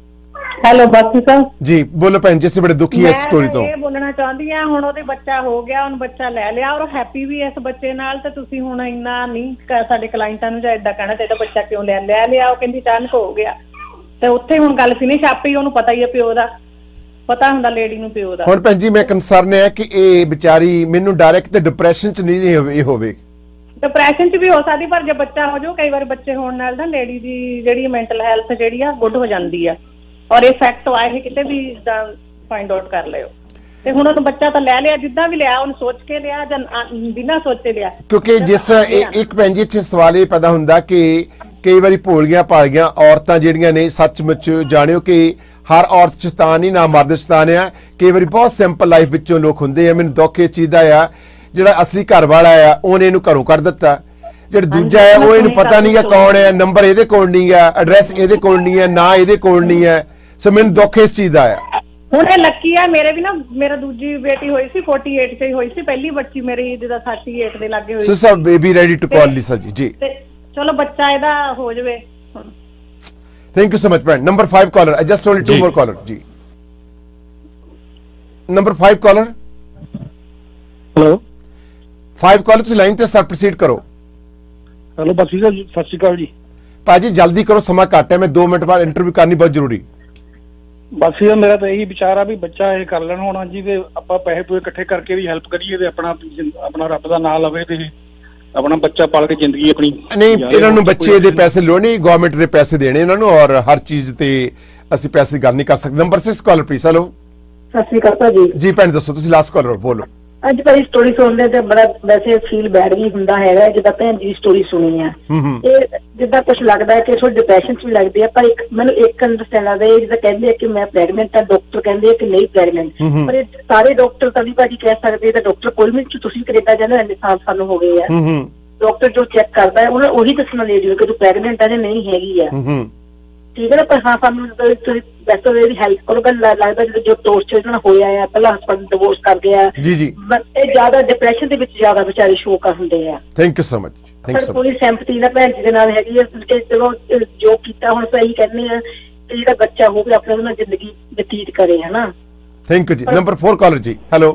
hello Bassi Sahib ਜੀ ਬੋਲੋ ਭੈਣ ਜੀ, ਅਸੀਂ ਬੜੇ ਦੁਖੀ ਹੈ ਇਸ ਸਟੋਰੀ ਤੋਂ। ਮੈਂ ਇਹ ਬੋਲਣਾ ਚਾਹੁੰਦੀ ਆ, ਹੁਣ ਉਹਦੇ ਬੱਚਾ ਹੋ ਗਿਆ, ਉਹਨੂੰ ਬੱਚਾ ਲੈ ਲਿਆ ਔਰ ਹੈਪੀ ਵੀ ਇਸ ਬੱਚੇ ਨਾਲ, ਤੇ ਤੁਸੀਂ ਹੁਣ ਇੰਨਾ ਨਹੀਂ ਸਾਡੇ ਕਲਾਇੰਟਾਂ ਨੂੰ ਜਾਂ ਏਦਾਂ ਕਹਿਣਾ ਚਾਹੀਦਾ ਬੱਚਾ ਕਿਉਂ ਲੈ ਲੈ ਲਿਆ, ਉਹ ਕਹਿੰਦੀ ਅਚਾਨਕ ਹੋ ਗਿਆ, ਤੇ ਉੱਥੇ ਹੁਣ ਗੱਲ ਫਿਨਿਸ਼ ਆਪੇ, ਉਹਨੂੰ ਪਤਾ ਹੀ ਹੈ ਪਿਓ ਦਾ, ਪਤਾ ਹੁੰਦਾ ਲੇਡੀ ਨੂੰ ਪਿਓ ਦਾ। ਹੁਣ ਭੈਣ ਜੀ ਮੈਂ ਕੰਸਰਨ ਹੈ ਕਿ ਇਹ ਵਿਚਾਰੀ ਮੈਨੂੰ ਡਾਇਰੈਕਟ ਤੇ ਡਿਪਰੈਸ਼ਨ ਚ ਨਹੀਂ ਇਹ ਹੋਵੇ। ਡਿਪਰੈਸ਼ਨ ਚ ਵੀ ਹੋ ਸਕਦੀ, ਪਰ ਜੇ ਬੱਚਾ ਹੋ ਜਾਓ, ਕਈ ਵਾਰ ਬੱਚੇ ਹੋਣ ਨਾਲ ਨਾ ਲੇਡੀ ਦੀ ਜਿਹੜੀ ਮੈਂਟਲ ਹੈਲਥ ਜਿਹੜੀ ਆ ਗੁੱਡ ਹੋ ਜਾਂਦੀ ਆ, ਔਰ ਇਹ ਫੈਕਟ ਆਏ ਕਿਤੇ ਵੀ ਫਾਈਂਡ ਆਊਟ ਕਰ ਲਿਓ। ਤੇ ਹੁਣ ਉਹਨੂੰ ਬੱਚਾ ਤਾਂ ਲੈ ਲਿਆ, ਜਿੱਦਾਂ ਵੀ ਲਿਆ ਉਹਨੂੰ ਸੋਚ ਕੇ ਲਿਆ ਜਾਂ ਬਿਨਾਂ ਸੋਚੇ ਲਿਆ। ਕਿਉਂਕਿ ਜਿਸ ਇੱਕ ਭੈਣ ਜੀ ਇੱਥੇ ਸਵਾਲ ਇਹ ਪੈਦਾ ਹੁੰਦਾ ਕਿ ਕਈ ਵਾਰੀ ਭੋਲੀਆਂ ਭਾਲੀਆਂ ਔਰਤਾਂ ਜਿਹੜੀਆਂ ਨੇ, ਸੱਚਮੁੱਚ ਜਾਣਿਓ ਕਿ ਹਰ ਔਰਤ ਸ਼ੈਤਾਨ ਹੀ ਨਾ ਮਰਦ ਸ਼ੈਤਾਨ ਆ। ਕਈ ਵਾਰੀ ਬਹੁਤ ਸਿੰਪਲ ਲਾਈਫ ਵਿੱਚੋਂ ਲੋਕ ਹੁੰਦੇ ਆ। ਮੈਨੂੰ ਦੁੱਖ ਇਹ ਚੀਜ਼ ਦਾ ਆ ਜਿਹੜਾ ਅਸਲੀ ਘਰ ਵਾਲਾ ਆ ਉਹਨੇ ਇਹਨੂੰ ਘਰੋਂ ਕੱਢ ਦਿੱਤਾ, ਜਿਹੜਾ ਦੂਜਾ ਹੈ ਉਹ ਇਹਨੂੰ ਪਤਾ ਨਹੀਂ ਹੈ ਕੌਣ ਹੈ, ਨੰਬਰ ਇਹਦੇ ਕੋਲ ਨਹੀਂ ਹੈ, ਐਡਰੈਸ ਇਹਦੇ ਕੋਲ ਨਹੀਂ ਹੈ, ਨਾ ਇਹਦੇ ਕੋਲ ਨਹੀਂ ਹੈ। ਸੋ ਮੈਨੂੰ ਦੁੱਖ ਇਸ ਚੀਜ਼ ਦਾ ਆ। ਹੁਣ ਇਹ ਲੱਕੀ ਆ, ਮੇਰੇ ਵੀ ਨਾ ਮੇਰਾ ਦੂਜੀ ਬੇਟੀ ਹੋਈ ਸੀ ਅੜਤਾਲੀ ਚ ਹੀ ਹੋਈ ਸੀ, ਪਹਿਲੀ ਬੱਚੀ ਮੇਰੀ ਜਿਹਦਾ ਅੜਸठ ਦੇ ਲੱਗੇ ਹੋਈ ਸੀ। ਸੋ ਸਭ baby ready to call Lisa ji. ਜੀ ਚਲੋ ਬੱਚਾ ਇਹਦਾ ਹੋ ਜਾਵੇ। ਥੈਂਕ ਯੂ ਸੋ ਮਚ ਭੈਣ। Number five caller, I just only two more caller ਜੀ। Number five caller. Hello five caller, ਤੁਸੀਂ ਲਾਈਨ ਤੇ ਸਰ ਪ੍ਰੋਸੀਡ ਕਰੋ। ਹੈਲੋ ਬਾਸੀ ਸਾਹਿਬ ਸਤਿ ਸ਼੍ਰੀ ਅਕਾਲ ਜੀ। ਭਾਜੀ ਜਲਦੀ ਕਰੋ, ਸਮਾਂ ਘੱਟ ਹੈ, ਮੈਂ ਦੋ ਮਿੰਟ ਬਾਅਦ ਇੰਟਰਵਿਊ ਕਰਨੀ ਬਹੁਤ ਜ਼ਰੂਰੀ। ਬਾਸੀ ਸਾਹਿਬ ਮੇਰਾ ਤਾਂ ਇਹੀ ਵਿਚਾਰ ਆ ਵੀ ਬੱਚਾ ਇਹ ਕਰ ਲੈਣ ਹੁਣ ਜੀ, ਤੇ ਆਪਾਂ ਪੈਸੇ ਪੂਏ ਇਕੱਠੇ ਕਰਕੇ ਵੀ ਹੈਲਪ ਕਰੀਏ ਤੇ ਆਪਣਾ ਆਪਣਾ ਰੱਬ ਦਾ ਨਾਮ ਲਵੇ ਤੇ ਆਪਣਾ ਬੱਚਾ ਪਾਲ ਕੇ ਜ਼ਿੰਦਗੀ ਆਪਣੀ। ਨਹੀਂ ਇਹਨਾਂ ਨੂੰ ਬੱਚੇ ਦੇ ਪੈਸੇ ਲੋੜ ਨਹੀਂ, ਗਵਰਨਮੈਂਟ ਦੇ ਪੈਸੇ ਦੇਣੇ ਇਹਨਾਂ ਨੂੰ, ਔਰ ਹਰ ਚੀਜ਼ ਤੇ ਅਸੀਂ ਪੈਸੇ ਦੀ ਗੱਲ ਨਹੀਂ ਕਰ ਸਕਦੇ। Number six caller please. Hello ਸਤਿ ਸ਼੍ਰੀ ਅਕਾਲ ਭਾਜੀ। ਜੀ ਭੈਣ ਦੱਸੋ, ਤੁਸੀਂ ਲਾਸਟ ਕਾਲਰ ਬੋਲੋ। ਅੱਜ ਭਾਜੀ ਸਟੋਰੀ ਸੁਣਦੇ ਤੇ ਬੜਾ ਵੈਸੇ ਫੀਲ ਬੈਡ ਵੀ ਹੁੰਦਾ ਹੈਗਾ, ਜਿੱਦਾਂ ਭੈਣ ਜੀ ਦੀ ਸਟੋਰੀ ਸੁਣੀ ਆ, ਇਹ ਜਿੱਦਾਂ ਕੁਝ ਲੱਗਦਾ ਹੈ ਕਿ ਥੋੜੀ ਡਿਪਰੈਸ਼ਨ ਚ ਵੀ ਲੱਗਦੀ ਆ, ਪਰ ਇੱਕ ਮੈਨੂੰ ਇੱਕ ਅੰਡਰਸਟੈਂਡ ਲੱਗਦਾ ਇਹ ਜਿੱਦਾਂ ਕਹਿੰਦੇ ਆ ਕਿ ਮੈਂ ਪ੍ਰੈਗਨੈਂਟ ਆ, ਡਾਕਟਰ ਕਹਿੰਦੇ ਆ ਕਿ ਨਹੀਂ ਪ੍ਰੈਗਨੈਂਟ, ਪਰ ਇਹ ਸਾਰੇ ਡਾਕਟਰ ਤਾਂ ਵੀ ਭਾਜੀ ਕਹਿ ਸਕਦੇ ਤਾਂ ਡਾਕਟਰ ਕੋਈ ਵੀ, ਤੁਸੀਂ ਕੈਨੇਡਾ ਜਾਂਦੇ ਇੰਨੇ ਸਾਲ ਸਾਨੂੰ ਹੋ ਗਏ ਆ, ਡਾਕਟਰ ਜੋ ਚੈੱਕ ਕਰਦਾ ਹੈ ਉਹਨਾਂ ਉਹੀ ਦੱਸਣਾ ਲੇਡੀ ਨੂੰ ਕਿ ਤੂੰ ਪ੍ਰੈਗਨੈਂਟ ਆ ਜਾਂ ਨਹੀਂ ਹੈਗੀ ਆ, ਠੀਕ ਹੈ ਨਾ। ਪਰ ਹਾਂ ਸਾਨੂੰ ਤੁਸੀਂ ਵੈਸੇ ਇਹਦੀ ਹੈਲਪ ਕਰੋ, ਗੱਲ ਲੱਗਦਾ ਜਦੋਂ ਜੋ ਟੋਰਚਰ ਇਹਨਾਂ ਨਾਲ ਹੋਇਆ ਆ, ਪਹਿਲਾਂ ਹਸਬੈਂਡ ਡਿਵੋਰਸ ਕਰ ਗਿਆ ਜੀ ਜੀ, ਇਹ ਜ਼ਿਆਦਾ ਡਿਪਰੈਸ਼ਨ ਦੇ ਵਿੱਚ ਜ਼ਿਆਦਾ ਵਿਚਾਰੇ ਸ਼ੋਕ ਹੁੰਦੇ ਆ। Thank you so much. Thank you. ਕੋਈ ਸਿੰਪਥੀ ਨਾ ਭੈਣ ਜੀ ਦੇ ਨਾਲ ਹੈਗੀ ਹੈ ਕਿ ਚਲੋ ਜੋ ਕੀਤਾ ਹੁਣ ਸਹੀ ਕਹਿੰਦੇ ਆ ਕਿ ਜਿਹੜਾ ਬੱਚਾ ਹੋਵੇ ਆਪਣੇ ਨਾਲ ਜ਼ਿੰਦਗੀ ਬਤੀਤ ਕਰੇ, ਹੈ ਨਾ। ਥੈਂਕ ਯੂ ਜੀ। ਨੰਬਰ फोर ਕਾਲਰ ਜੀ। Hello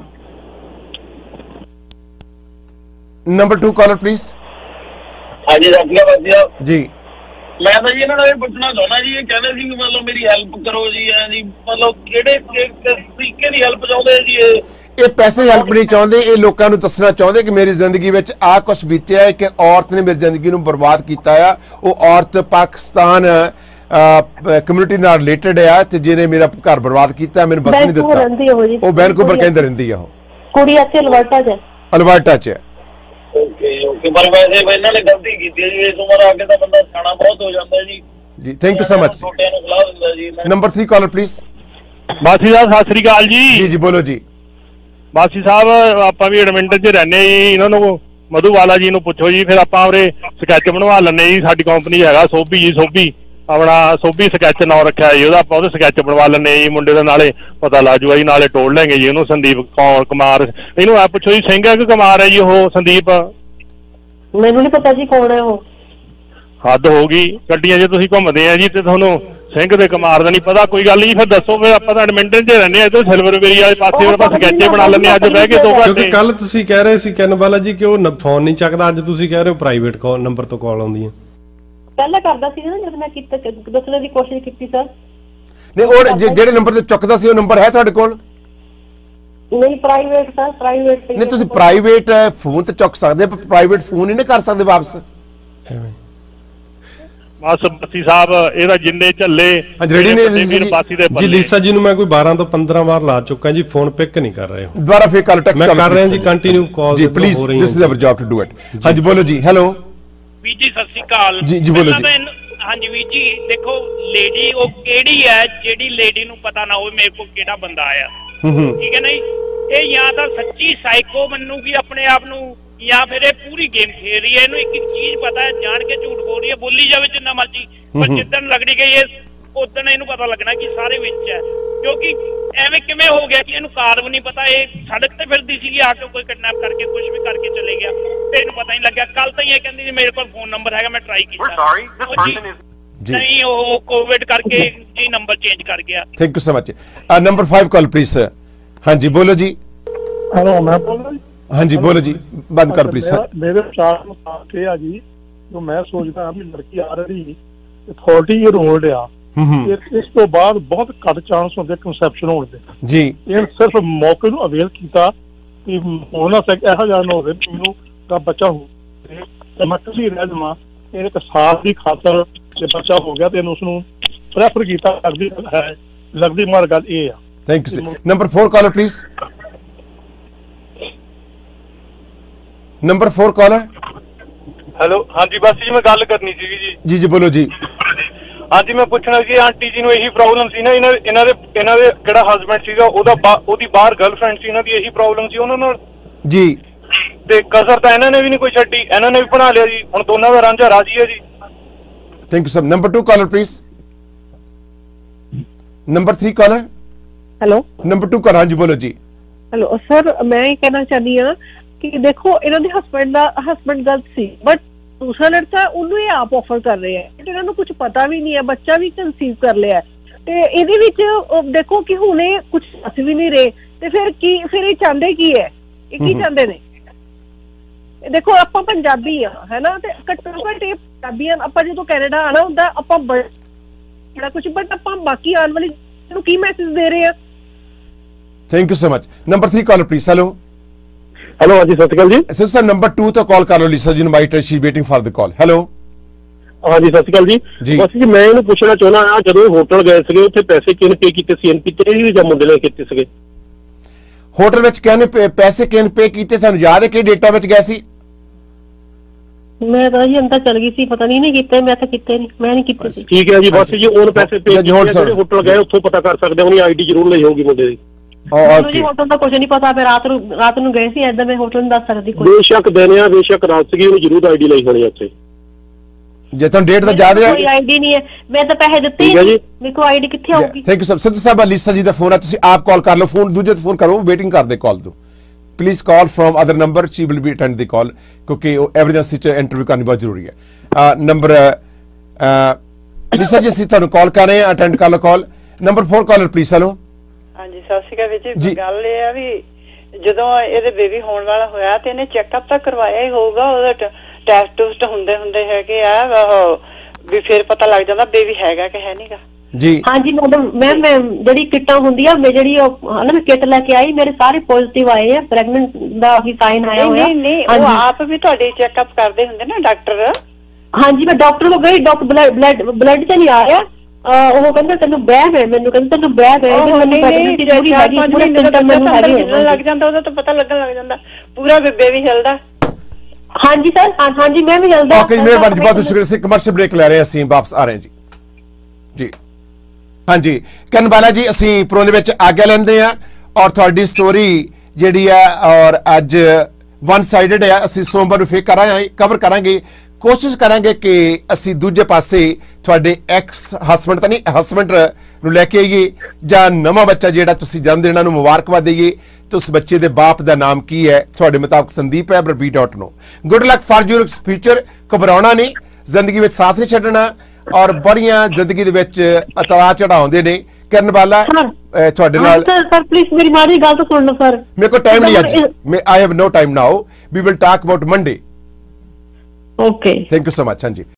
number two caller please. ਹਾਂਜੀ ਵਧੀਆ ਵਧੀਆ ਜੀ ਮੈਂ ਤਾਂ ਜੀ ਇਹਨਾਂ ਨੂੰ ਇਹ ਪੁੱਛਣਾ ਚਾਹੁੰਦਾ ਜੀ, ਇਹ ਕਹਿੰਦੇ ਸੀ ਕਿ ਮਤਲਬ ਮੇਰੀ ਹੈਲਪ ਕਰੋ ਜੀ, ਐ ਜੀ ਮਤਲਬ ਕਿਹੜੇ ਤਰੀਕੇ ਦੀ ਹੈਲਪ ਚਾਹੁੰਦੇ ਜੀ? ਇਹ ਇਹ ਪੈਸੇ ਹੈਲਪ ਨਹੀਂ ਚਾਹੁੰਦੇ, ਇਹ ਲੋਕਾਂ ਨੂੰ ਦੱਸਣਾ ਚਾਹੁੰਦੇ ਕਿ ਮੇਰੀ ਜ਼ਿੰਦਗੀ ਵਿੱਚ ਆਹ ਕੁਝ ਬੀਤਿਆ ਹੈ, ਕਿ ਔਰਤ ਨੇ ਮੇਰੀ ਜ਼ਿੰਦਗੀ ਨੂੰ ਬਰਬਾਦ ਕੀਤਾ ਆ। ਉਹ ਔਰਤ ਪਾਕਿਸਤਾਨ ਕਮਿਊਨਿਟੀ ਨਾਲ ਰਿਲੇਟਡ ਆ ਤੇ ਜਿਹਨੇ ਮੇਰਾ ਘਰ ਬਰਬਾਦ ਕੀਤਾ, ਮੈਨੂੰ ਬਸ ਨਹੀਂ ਦਿੱਤਾ। ਉਹ ਵੈਨਕੂਵਰ ਕਹਿੰਦੇ ਰਹਿੰਦੀ ਆ। ਉਹ ਕੁੜੀ ਇੱਥੇ ਅਲਬਰਟਾ 'ਚ ਅਲਬਰਟਾ 'ਚ। ਓਕੇ ਓਕੇ, ਪਰ ਵੈਸੇ ਇਹਨਾਂ ਨੇ ਗਲਤੀ ਕੀਤੀ ਹੈ ਜੀ, ਇਸ ਉਮਰ ਆ ਕੇ ਤਾਂ ਬੰਦਾ ਸਿਆਣਾ ਬਹੁਤ ਹੋ ਜਾਂਦਾ ਜੀ। ਜੀ ਥੈਂਕ ਯੂ ਸੋ ਮਚ। ਛੋਟਿਆਂ ਨੂੰ ਸਲਾਹ ਦਿੰਦਾ ਜੀ। Number three caller please. Bassi Sahib Sat Sri ਅਕਾਲ ਜੀ। ਜੀ ਜੀ ਬੋਲੋ ਜੀ। ਬਾਸੀ ਸਾਹਿਬ ਆਪਾਂ ਵੀ ਐਡਮਿੰਟਨ 'ਚ ਰਹਿੰਦੇ ਜੀ, ਇਹਨਾਂ ਨੂੰ ਮਧੂਵਾਲਾ ਜੀ ਨੂੰ ਪੁੱਛੋ ਜੀ, ਫਿਰ ਆਪਾਂ ਉਹਦੇ ਸਕੈਚ ਬਣਵਾ ਲੈਂਦੇ ਜੀ। ਸਾਡੀ ਕੰਪਨੀ ਹੈਗਾ ਸੋਭੀ ਜੀ, ਸੋਭੀ ਆਪਣਾ ਸੋਭੀ ਸਕੈਚ ਨਾਂ ਰੱਖਿਆ ਜੀ ਉਹਦਾ, ਆਪਾਂ ਉਹਦੇ ਸਕੈਚ ਬਣਵਾ ਲੈਂਦੇ ਜੀ ਮੁੰਡੇ ਦਾ, ਨਾਲੇ ਪਤਾ ਲੱਗ ਜੂਗਾ ਜੀ, ਨਾਲੇ ਟੋਲ ਲੈਂਗੇ ਜੀ ਉਹਨੂੰ। ਸੰਦੀਪ ਕੌਰ ਕੁਮਾਰ, ਇਹਨੂੰ ਆ ਪੁੱਛੋ ਜੀ ਸਿੰਘ ਹੈ ਕਿ ਕੁਮਾਰ ਹੈ ਜੀ ਉਹ ਸੰਦੀਪ? ਮੈਨੂੰ ਨਹੀਂ ਪਤਾ ਜੀ ਕੌਣ ਹੈ ਉਹ। ਹੱਦ ਹੋ ਗਈ, ਗੱਡੀਆਂ 'ਚ ਤੁਸੀਂ ਘੁੰਮਦੇ ਆ ਜੀ ਤੇ ਤੁਹਾਨੂੰ ਸਿੰਘ ਦੇ ਕੁਮਾਰ ਦਾ ਨਹੀਂ ਪਤਾ। ਕੋਈ ਗੱਲ ਨਹੀਂ, ਫਿਰ ਦੱਸੋ। ਫਿਰ ਆਪਾਂ ਤਾਂ ਐਡਮਿੰਟਨ 'ਚ ਰਹਿੰਦੇ ਆ, ਇੱਥੇ ਸਿਲਵਰ ਵੇਰੀ ਵਾਲੇ ਪਾਸੇ ਆਪਾਂ ਸਕੈਚੇ ਬਣਾ ਲੈਂਦੇ ਆ। ਅੱਜ ਬਹਿ ਕੇ ਦੋ ਘੰਟੇ। ਕਿਉਂਕਿ ਕੱਲ ਤੁਸੀਂ ਕਹਿ ਰਹੇ ਸੀ ਕੈਨਵਾਲਾ ਜੀ ਕਿ ਉਹ ਫੋਨ ਨਹੀਂ ਚੱਕਦਾ, ਅੱਜ ਤੁਸੀਂ ਕਹਿ ਰਹੇ ਹੋ ਪ੍ਰਾਈਵੇਟ ਕਾਲ ਨੰਬਰ ਤੋਂ ਕਾਲ ਆਉਂਦੀ ਹੈ। ਪਹਿਲਾਂ ਕਰਦਾ ਸੀ ਨਾ ਜਦ ਮੈਂ ਕੀਤਾ, ਦੱਸਣ ਦੀ ਕੋਸ਼ਿਸ਼ ਕੀਤੀ ਸਰ। ਨਹੀਂ, ਉਹ ਜਿਹੜੇ ਨੰਬਰ ਤੇ ਚੁੱਕਦਾ ਸੀ ਉਹ ਨੰਬਰ ਹੈ ਤੁਹਾਡੇ ਕੋਲ? ਨਹੀਂ ਪ੍ਰਾਈਵੇਟ ਸਰ, ਪ੍ਰਾਈਵੇਟ ਨਹੀਂ। ਤੁਸੀਂ ਪ੍ਰਾਈਵੇਟ ਫੋਨ ਤੇ ਚੁੱਕ ਸਕਦੇ, ਪਰ ਪ੍ਰਾਈਵੇਟ ਫੋਨ ਹੀ ਨਹੀਂ ਕਰ ਸਕਦੇ ਵਾਪਸ। ਬਸ ਬੱਸੀ ਸਾਹਿਬ ਇਹਦਾ ਜਿੰਨੇ ਝੱਲੇ ਜੀ। ਲੀਸਾ ਜੀ ਨੂੰ ਮੈਂ ਕੋਈ ਬਾਰਾਂ ਤੋਂ ਪੰਦਰਾਂ ਵਾਰ ਲਾ ਚੁੱਕਾ ਜੀ, ਫੋਨ ਪਿਕ ਨਹੀਂ ਕਰ ਰਹੇ। ਦੁਬਾਰਾ ਫੇਰ ਕਾਲ ਟੈਕਸਟ ਮੈਂ ਕਰ ਰਿਹਾ ਜੀ, ਕੰਟੀਨਿਊ ਕਾਲ ਜੀ please, this is our job to do it. ਹਾਂਜੀ ਬੋਲੋ ਜੀ। ਹੈਲੋ ਵੀਰ ਜੀ ਸਤਿ ਸ੍ਰੀ ਅਕਾਲ। ਜੀ ਜੀ ਬੋਲੋ ਜੀ। ਹਾਂਜੀ ਵੀਰ ਜੀ, ਦੇਖੋ ਲੇਡੀ ਉਹ ਕਿਹੜੀ ਹੈ ਜਿਹੜੀ ਲੇਡੀ ਨੂੰ ਪਤਾ ਨਾ ਹੋਵੇ ਮੇਰੇ ਕੋਲ ਕਿਹੜਾ ਬੰਦਾ ਆਇਆ, ਠੀਕ ਹੈ ਨਹੀਂ? ਇਹ ਜਾਂ ਤਾਂ ਸੱਚੀ ਸਾਈਕੋ ਮੰਨੂਗੀ ਆਪਣੇ ਆਪ ਨੂੰ, ਜਾਂ ਫਿਰ ਇਹ ਪੂਰੀ ਗੇਮ ਖੇਡ ਰਹੀ ਹੈ। ਇਹਨੂੰ ਇੱਕ ਇੱਕ ਚੀਜ਼ ਪਤਾ ਹੈ, ਜਾਣ ਕੇ ਝੂਠ ਬੋਲ ਰਹੀ ਹੈ, ਬੋਲੀ ਜਾਵੇ ਜਿੰਨਾ ਮਰਜੀ, ਪਰ ਜਿੱਦਣ ਲੱਗਣੀ ਗਈ ਇਹ ਉਦਣ ਇਹਨੂੰ ਪਤਾ ਲੱਗਣਾ ਕਿ ਸਾਰੇ ਵਿੱਚ ਹੈ। ਕਿਉਂਕਿ ਐਵੇਂ ਕਿਵੇਂ ਹੋ ਗਿਆ ਕਿ ਇਹਨੂੰ ਕਾਰ ਵੀ ਨਹੀਂ ਪਤਾ, ਇਹ ਸੜਕ ਤੇ ਫਿਰਦੀ ਸੀਗੀ, ਆ ਕੇ ਕੋਈ ਕਿਡਨੈਪ ਕਰਕੇ ਕੁਝ ਵੀ ਕਰਕੇ ਚਲੇ ਗਿਆ ਤੇ ਇਹਨੂੰ ਪਤਾ ਨਹੀਂ ਲੱਗਿਆ। ਕੱਲ ਤਾਂ ਇਹ ਕਹਿੰਦੀ ਮੇਰੇ ਕੋਲ ਫੋਨ ਨੰਬਰ ਹੈਗਾ, ਮੈਂ ਟਰਾਈ ਕੀਤਾ, ਨਹੀਂ ਉਹ ਕੋਵਿਡ ਕਰਕੇ ਜੀ ਨੰਬਰ ਚੇਂਜ ਕਰ ਗਿਆ। Thank you so much. Number five call please sir. ਹਾਂਜੀ ਬੋਲੋ ਜੀ। ਹੈਲੋ ਮੈਂ ਬੋਲ ਰਿਹਾ ਜੀ। ਹਾਂਜੀ ਬੋਲੋ ਜੀ, ਬੰਦ ਕਰ ਪਲੀਜ਼। ਮੇਰੇ ਵਿਚਾਰ ਮੁਤਾਬਕ ਇਹ ਆ ਜੀ, ਜੋ ਮੈਂ ਸੋਚਦਾ ਵੀ ਲੜਕੀ ਆ ਰਹੀ ਅਠਾਰਟੀ ਈਅਰ 올ਡ ਆ, ਇਸ ਤੋਂ ਬਾਅਦ ਬਹੁਤ ਘੱਟ ਚਾਂਸ ਹੁੰਦੇ ਕਨਸੈਪਸ਼ਨ ਹੋਣ ਦੇ ਜੀ। ਇਹ ਸਿਰਫ ਮੌਕੇ ਨੂੰ ਅਵੇਲ ਕੀਤਾ ਕਿ ਹੋਣਾ ਸਕ ਇਹੋ ਜਿਹਾ ਨਾ ਹੋਵੇ ਮੈਨੂੰ ਦਾ ਬੱਚਾ ਹੋ ਤੇ ਮੈਂ ਕਦੀ ਰਹਿ ਜਾਵਾਂ। ਇਹ ਇੱਕ ਸਾਥ ਦੀ ਖਾਤਰ ਜੇ ਬੱਚਾ ਹੋ ਗਿਆ ਤੇ ਇਹਨੂੰ ਉਸਨੂੰ ਪ੍ਰੈਫਰ ਕੀਤਾ ਲੱਗਦੀ ਹੈ, ਲੱਗਦੀ ਮਾਰ ਗੱਲ ਇਹ ਆ। Thank you. Number four caller please. Number four caller. Hello ਹਾਂਜੀ ਬਸ ਜੀ, ਮੈਂ ਗੱਲ ਕਰਨੀ ਸੀਗੀ ਜੀ। ਜੀ ਜੀ ਬੋਲੋ ਜੀ। ਹਾਂਜੀ ਮੈਂ ਪੁੱਛਣਾ ਸੀ ਆਂਟੀ ਜੀ ਨੂੰ ਇਹੀ ਪ੍ਰੋਬਲਮ ਸੀ ਨਾ, ਇਹਨਾਂ ਇਹਨਾਂ ਦੇ ਇਹਨਾਂ ਦੇ ਜਿਹੜਾ ਹਸਬੈਂਡ ਸੀਗਾ ਉਹਦਾ ਉਹਦੀ ਬਾਹਰ ਗਰਲਫ੍ਰੈਂਡ ਸੀ, ਇਹਨਾਂ ਦੀ ਇਹੀ ਪ੍ਰੋਬਲਮ ਸੀ ਉਹਨਾਂ ਨਾਲ ਜੀ। ਤੇ ਕਸਰ ਤਾਂ ਇਹਨਾਂ ਨੇ ਵੀ ਨਹੀਂ ਕੋਈ ਛੱਡੀ, ਇਹਨਾਂ ਨੇ ਵੀ ਬਣਾ ਲਿਆ ਜੀ। ਹੁਣ ਦੋਨਾਂ ਦਾ ਰਾਂਝਾ ਰਾਜੀ ਹੈ ਜੀ। Thank you sir. Number two caller please. Number three caller. Hello number two caller. ਹਾਂਜੀ ਬੋਲੋ ਜੀ। ਹੈਲੋ ਸਰ, ਮੈਂ ਇਹ ਕਹਿਣਾ ਚਾਹਨੀ ਹਾਂ ਕਿ ਦੇਖੋ ਇਹਨਾਂ ਦੇ ਹਸਬੈਂਡ ਦਾ ਹਸਬੈਂਡ ਗਲਤ ਸੀ, ਬਟ ਦੂਸਰਾ ਲੜਕਾ ਉਹਨੂੰ ਇਹ ਆਪ ਆਫਰ ਕਰ ਰਿਹਾ ਹੈ, ਇਹਨਾਂ ਨੂੰ ਕੁਝ ਪਤਾ ਵੀ ਨਹੀਂ ਹੈ, ਬੱਚਾ ਵੀ ਕਨਸੀਵ ਕਰ ਲਿਆ ਤੇ ਇਹਦੇ ਵਿੱਚ ਦੇਖੋ ਕਿ ਹੁਣ ਇਹ ਕੁਝ ਦੱਸ ਵੀ ਨਹੀਂ ਰਹੇ ਤੇ ਫਿਰ ਕੀ, ਫਿਰ ਇਹ ਚਾਹੁੰਦੇ ਕੀ ਹੈ, ਇਹ ਕੀ ਚਾਹੁੰਦੇ ਨੇ? ਦੇਖੋ ਆਪਾਂ ਪੰਜਾਬੀ ਆ ਹੈਨਾ, ਤੇ ਘੱਟੋ ਘੱਟ ਇਹ ਪੰਜਾਬੀਆਂ ਆਪਾਂ ਜਦੋਂ ਕੈਨੇਡਾ ਆਣਾ ਹੁੰਦਾ ਆਪਾਂ ਬੜਾ ਕੁਝ, ਬਟ ਆਪਾਂ ਬਾਕੀ ਆਉਣ ਵਾਲੀ ਨੂੰ ਕੀ ਮੈਸੇਜ ਦੇ ਰਹੇ ਆ? Thank you so much. Number three caller please. Hello hello ਹਾਂਜੀ ਸਤਿ ਸ਼੍ਰੀ ਅਕਾਲ ਜੀ। ਸਰ ਨੰਬਰ ਟੂ ਤੋਂ ਕਾਲ ਕਰ ਲਓ। ਲੀਸਾ ਜੀ ਨੂੰ invite, she waiting for the call. Hello ਹਾਂਜੀ ਸਤਿ ਸ਼੍ਰੀ ਅਕਾਲ ਜੀ। ਬਸ ਜੀ ਮੈਂ ਇਹਨੂੰ ਪੁੱਛਣਾ ਚਾਹੁੰਦਾ ਆ, ਜਦੋਂ ਹੋਟਲ ਗਏ ਸੀਗੇ ਉੱਥੇ ਪੈਸੇ ਕਿਹਨੇ ਪੇ ਕੀਤੇ ਸੀ? ਐਨਪੀ ਤੇ ਹੀ ਜਾਂ ਮੁੰਡੇ ਨੇ ਕੀਤੇ ਸੀਗੇ? ਹੋਟਲ ਵਿੱਚ ਕਿਹਨੇ ਪੈਸੇ ਕਿਹਨੇ ਪੇ ਕੀਤੇ? ਸਾਨੂੰ ਯਾਦ ਹੈ ਕਿ ਡੇਟਾ ਵਿੱਚ ਗਏ ਸੀ? ਮੈਂ ਤਾਂ ਜੀ ਅੰਦਰ ਚਲ ਗਈ ਸੀ, ਪਤਾ ਨਹੀਂ ਨਹੀਂ ਕੀਤੇ, ਮੈਂ ਤਾਂ ਕੀਤੇ ਨਹੀਂ, ਮੈਂ ਨਹੀਂ ਕੀਤੇ ਸੀ। ਠੀਕ ਹੈ ਜੀ। ਬਸ ਜੀ ਉਹਨ ਪੈਸੇ ਪੇ ਜਿਹੜੇ ਹੋਟਲ ਗਏ ਉੱਥੋਂ ਪਤਾ ਕਰ ਸਕਦੇ ਹੋ, ਉਹਨੀ ਆਈਡੀ ਜ਼ਰੂਰ ਲਈ ਹੋਊਗੀ ਮੁੰਡੇ ਦੀ। ਮੈਨੂੰ ਜੀ ਹੋਟਲ ਦਾ ਕੁਝ ਨਹੀਂ ਪਤਾ, ਮੈਂ ਰਾਤ ਨੂੰ ਰਾਤ ਨੂੰ ਗਏ ਸੀ, ਏਦਾਂ ਮੈਂ ਹੋਟਲ ਨਹੀਂ ਦੱਸ ਸਕਦੀ ਕੋਈ। ਬੇਸ਼ੱਕ ਦਿਨ ਆ ਬੇਸ਼ੱਕ ਰਾਤ ਸੀਗੀ, ਉਹਨੂੰ ਜ਼ਰੂਰ ਆਈਡੀ ਲਈ ਹੋਣੀ ਉੱਥੇ। ਜੇ ਤੁਹਾਨੂੰ ਡੇਟ ਦਾ ਯਾਦ ਹੈ? ਕੋਈ ਆਈਡੀ ਨਹੀਂ ਹੈ, ਮੈਂ ਤਾਂ ਪੈਸੇ ਦਿੱਤੇ ਹੀ ਨਹੀਂ, ਮੇਰੇ ਕੋਲ ਆਈਡੀ ਕਿੱਥੇ ਆਊਗੀ? Thank you sir. Sidhu Sahib Lisa ji ਦਾ ਫੋਨ ਹੈ, ਤੁਸੀਂ ਆਪ ਕਾਲ ਕਰ ਲਓ, ਫੋਨ ਦੂਜੇ ਤੇ ਫੋਨ ਕਰੋ, ਵੇਟਿੰਗ ਕਰਦੇ ਕਾਲ ਤੋਂ। Please call from other number, she will be attend the call, ਕਿਉਂਕਿ ਉਹ ਐਮਰਜੈਂਸੀ ਚ ਇੰਟਰਵਿਊ ਕਰਨੀ ਬਹੁਤ ਜ਼ਰੂਰੀ ਹੈ। ਨੰਬਰ ਲੀਸਾ ਜੀ ਅਸੀਂ ਤੁਹਾਨੂੰ ਕਾਲ ਕਰ ਰਹੇ ਹਾਂ, ਅਟੈਂਡ ਕਰ ਲਓ call. Number four caller please. Hello ਹਾਂਜੀ ਸਤਿ ਸ਼੍ਰੀ ਅਕਾਲ ਜੀ। ਗੱਲ ਇਹ ਆ ਵੀ ਜਦੋਂ ਇਹਦੇ ਬੇਬੀ ਹੋਣ ਵਾਲਾ ਹੋਇਆ ਤੇ ਇਹਨੇ ਚੈੱਕਅਪ ਤਾਂ ਕਰਵਾਇਆ ਹੀ ਹੋਊਗਾ, ਉਹਦਾ ਟੈਸਟ ਟੂਸਟ ਹੁੰਦੇ ਹੁੰਦੇ ਹੈਗੇ ਆ, ਉਹ ਵੀ ਫਿਰ ਪਤਾ ਲੱਗ ਜਾਂਦਾ ਬੇਬੀ ਹੈਗਾ ਕਿ ਹੈ ਨਹੀਂਗਾ ਜੀ। ਹਾਂਜੀ ਮੈਡਮ ਮੈਮ ਮੈਂ ਜਿਹੜੀ ਕਿੱਟਾਂ ਹੁੰਦੀ ਆ ਮੈਂ ਜਿਹੜੀ ਹਨਾ ਮੈਂ ਕਿੱਟ ਲੈ ਕੇ ਆਈ ਮੇਰੇ ਸਾਰੇ ਪੋਜ਼ਿਟਿਵ ਆਏ ਆ ਪ੍ਰੈਗਨੈਂਟ ਦਾ ਵੀ ਸਾਈਨ ਆਇਆ ਹੋਇਆ। ਨਹੀਂ ਨਹੀਂ ਉਹ ਆਪ ਵੀ ਤੁਹਾਡੇ ਚੈੱਕਅਪ ਕਰਦੇ ਹੁੰਦੇ ਨਾ ਡਾਕਟਰ। ਹਾਂਜੀ ਮੈਂ ਡਾਕਟਰ ਕੋਲ ਗਈ, ਡਾਕਟਰ ਬਲੱਡ ਬਲੱਡ ਤੇ ਨਹੀਂ ਆਇਆ, ਉਹ ਕਹਿੰਦਾ ਤੈਨੂੰ ਬੈਗ ਹੈ, ਮੈਨੂੰ ਕਹਿੰਦਾ ਤੈਨੂੰ ਬੈਗ ਹੈ, ਮੈਨੂੰ ਪ੍ਰੈਗਨੈਂਸੀ ਜਿਹੜੀ ਹੈਗੀ ਪੂਰੇ ਸਿੰਪਟਮ ਮੈਨੂੰ ਹੈਗੇ ਲੱਗ ਜਾਂਦਾ ਉਹਦਾ ਤਾਂ ਪਤਾ ਲੱਗਣ ਲੱਗ ਜਾਂਦਾ ਪੂਰਾ ਬੇਬੀ ਵੀ ਹਿਲਦਾ। ਹਾਂਜੀ ਸਰ ਹਾਂਜੀ ਮੈਂ ਵੀ ਹਿਲਦਾ। ਓਕੇ ਮਿਹਰਬਾਨੀ, ਬਹੁਤ ਸ਼ੁਕਰੀਆ। ਅਸੀਂ ਕਮਰਸ਼ੀਅਲ ਬ੍ਰੇਕ ਲੈ ਰਹੇ ਹਾਂ, ਅਸੀਂ ਵਾਪਸ ਆ ਰਹੇ ਹਾਂ ਜੀ। ਜੀ ਹਾਂਜੀ ਕਰਨ ਬਾਲਾ ਜੀ, ਅਸੀਂ ਪ੍ਰੋ ਦੇ ਵਿੱਚ ਆਗਿਆ ਲੈਂਦੇ ਆ ਔਰ ਤੁਹਾਡੀ ਸਟੋਰੀ ਜਿਹੜੀ ਆ ਔਰ ਅੱਜ ਵਨ ਸਾਈਡਡ ਆ, ਅਸੀਂ ਸੋਮਵਾਰ ਨੂੰ ਫੇਰ ਕਰਾਂਗੇ ਕਵਰ ਕਰਾਂਗੇ। ਕੋਸ਼ਿਸ਼ ਕਰਾਂਗੇ ਕਿ ਅਸੀਂ ਦੂਜੇ ਪਾਸੇ ਤੁਹਾਡੇ ਐਕਸ ਹਸਬੈਂਡ ਤਾਂ ਨਹੀਂ ਹਸਬੈਂਡ ਨੂੰ ਲੈ ਕੇ ਆਈਏ ਜਾਂ ਨਵਾਂ ਬੱਚਾ ਜਿਹੜਾ ਤੁਸੀਂ ਜਨਮ ਦੇਣਾ ਨੂੰ ਮੁਬਾਰਕਬਾਦ ਦੇਈਏ ਤੇ ਉਸ ਬੱਚੇ ਦੇ ਬਾਪ ਦਾ ਨਾਮ ਕੀ ਹੈ ਤੁਹਾਡੇ ਮੁਤਾਬਕ ਸੰਦੀਪ ਹੈ ਬੀ ਡਾਟ ਨੋ। Good luck for your future. ਘਬਰਾਉਣਾ ਨਹੀਂ, ਜ਼ਿੰਦਗੀ ਵਿੱਚ ਸਾਥ ਨਹੀਂ ਛੱਡਣਾ ਔਰ ਬੜੀਆਂ ਜ਼ਿੰਦਗੀ ਦੇ ਵਿੱਚ ਉਤਾਰ ਚੜਾਅ ਆਉਂਦੇ ਨੇ। ਕਰਨ ਵਾਲਾ ਤੁਹਾਡੇ ਨਾਲ ਸਰ ਪਲੀਜ਼ ਮੇਰੀ ਮਾੜੀ ਗੱਲ ਤਾਂ ਸੁਣ ਲਓ ਸਰ। ਮੇਰੇ ਕੋਲ ਟਾਈਮ ਨਹੀਂ ਅੱਜ, ਮੈਂ I have no time now, we will talk about Monday. Okay. Thank you so much. Anji.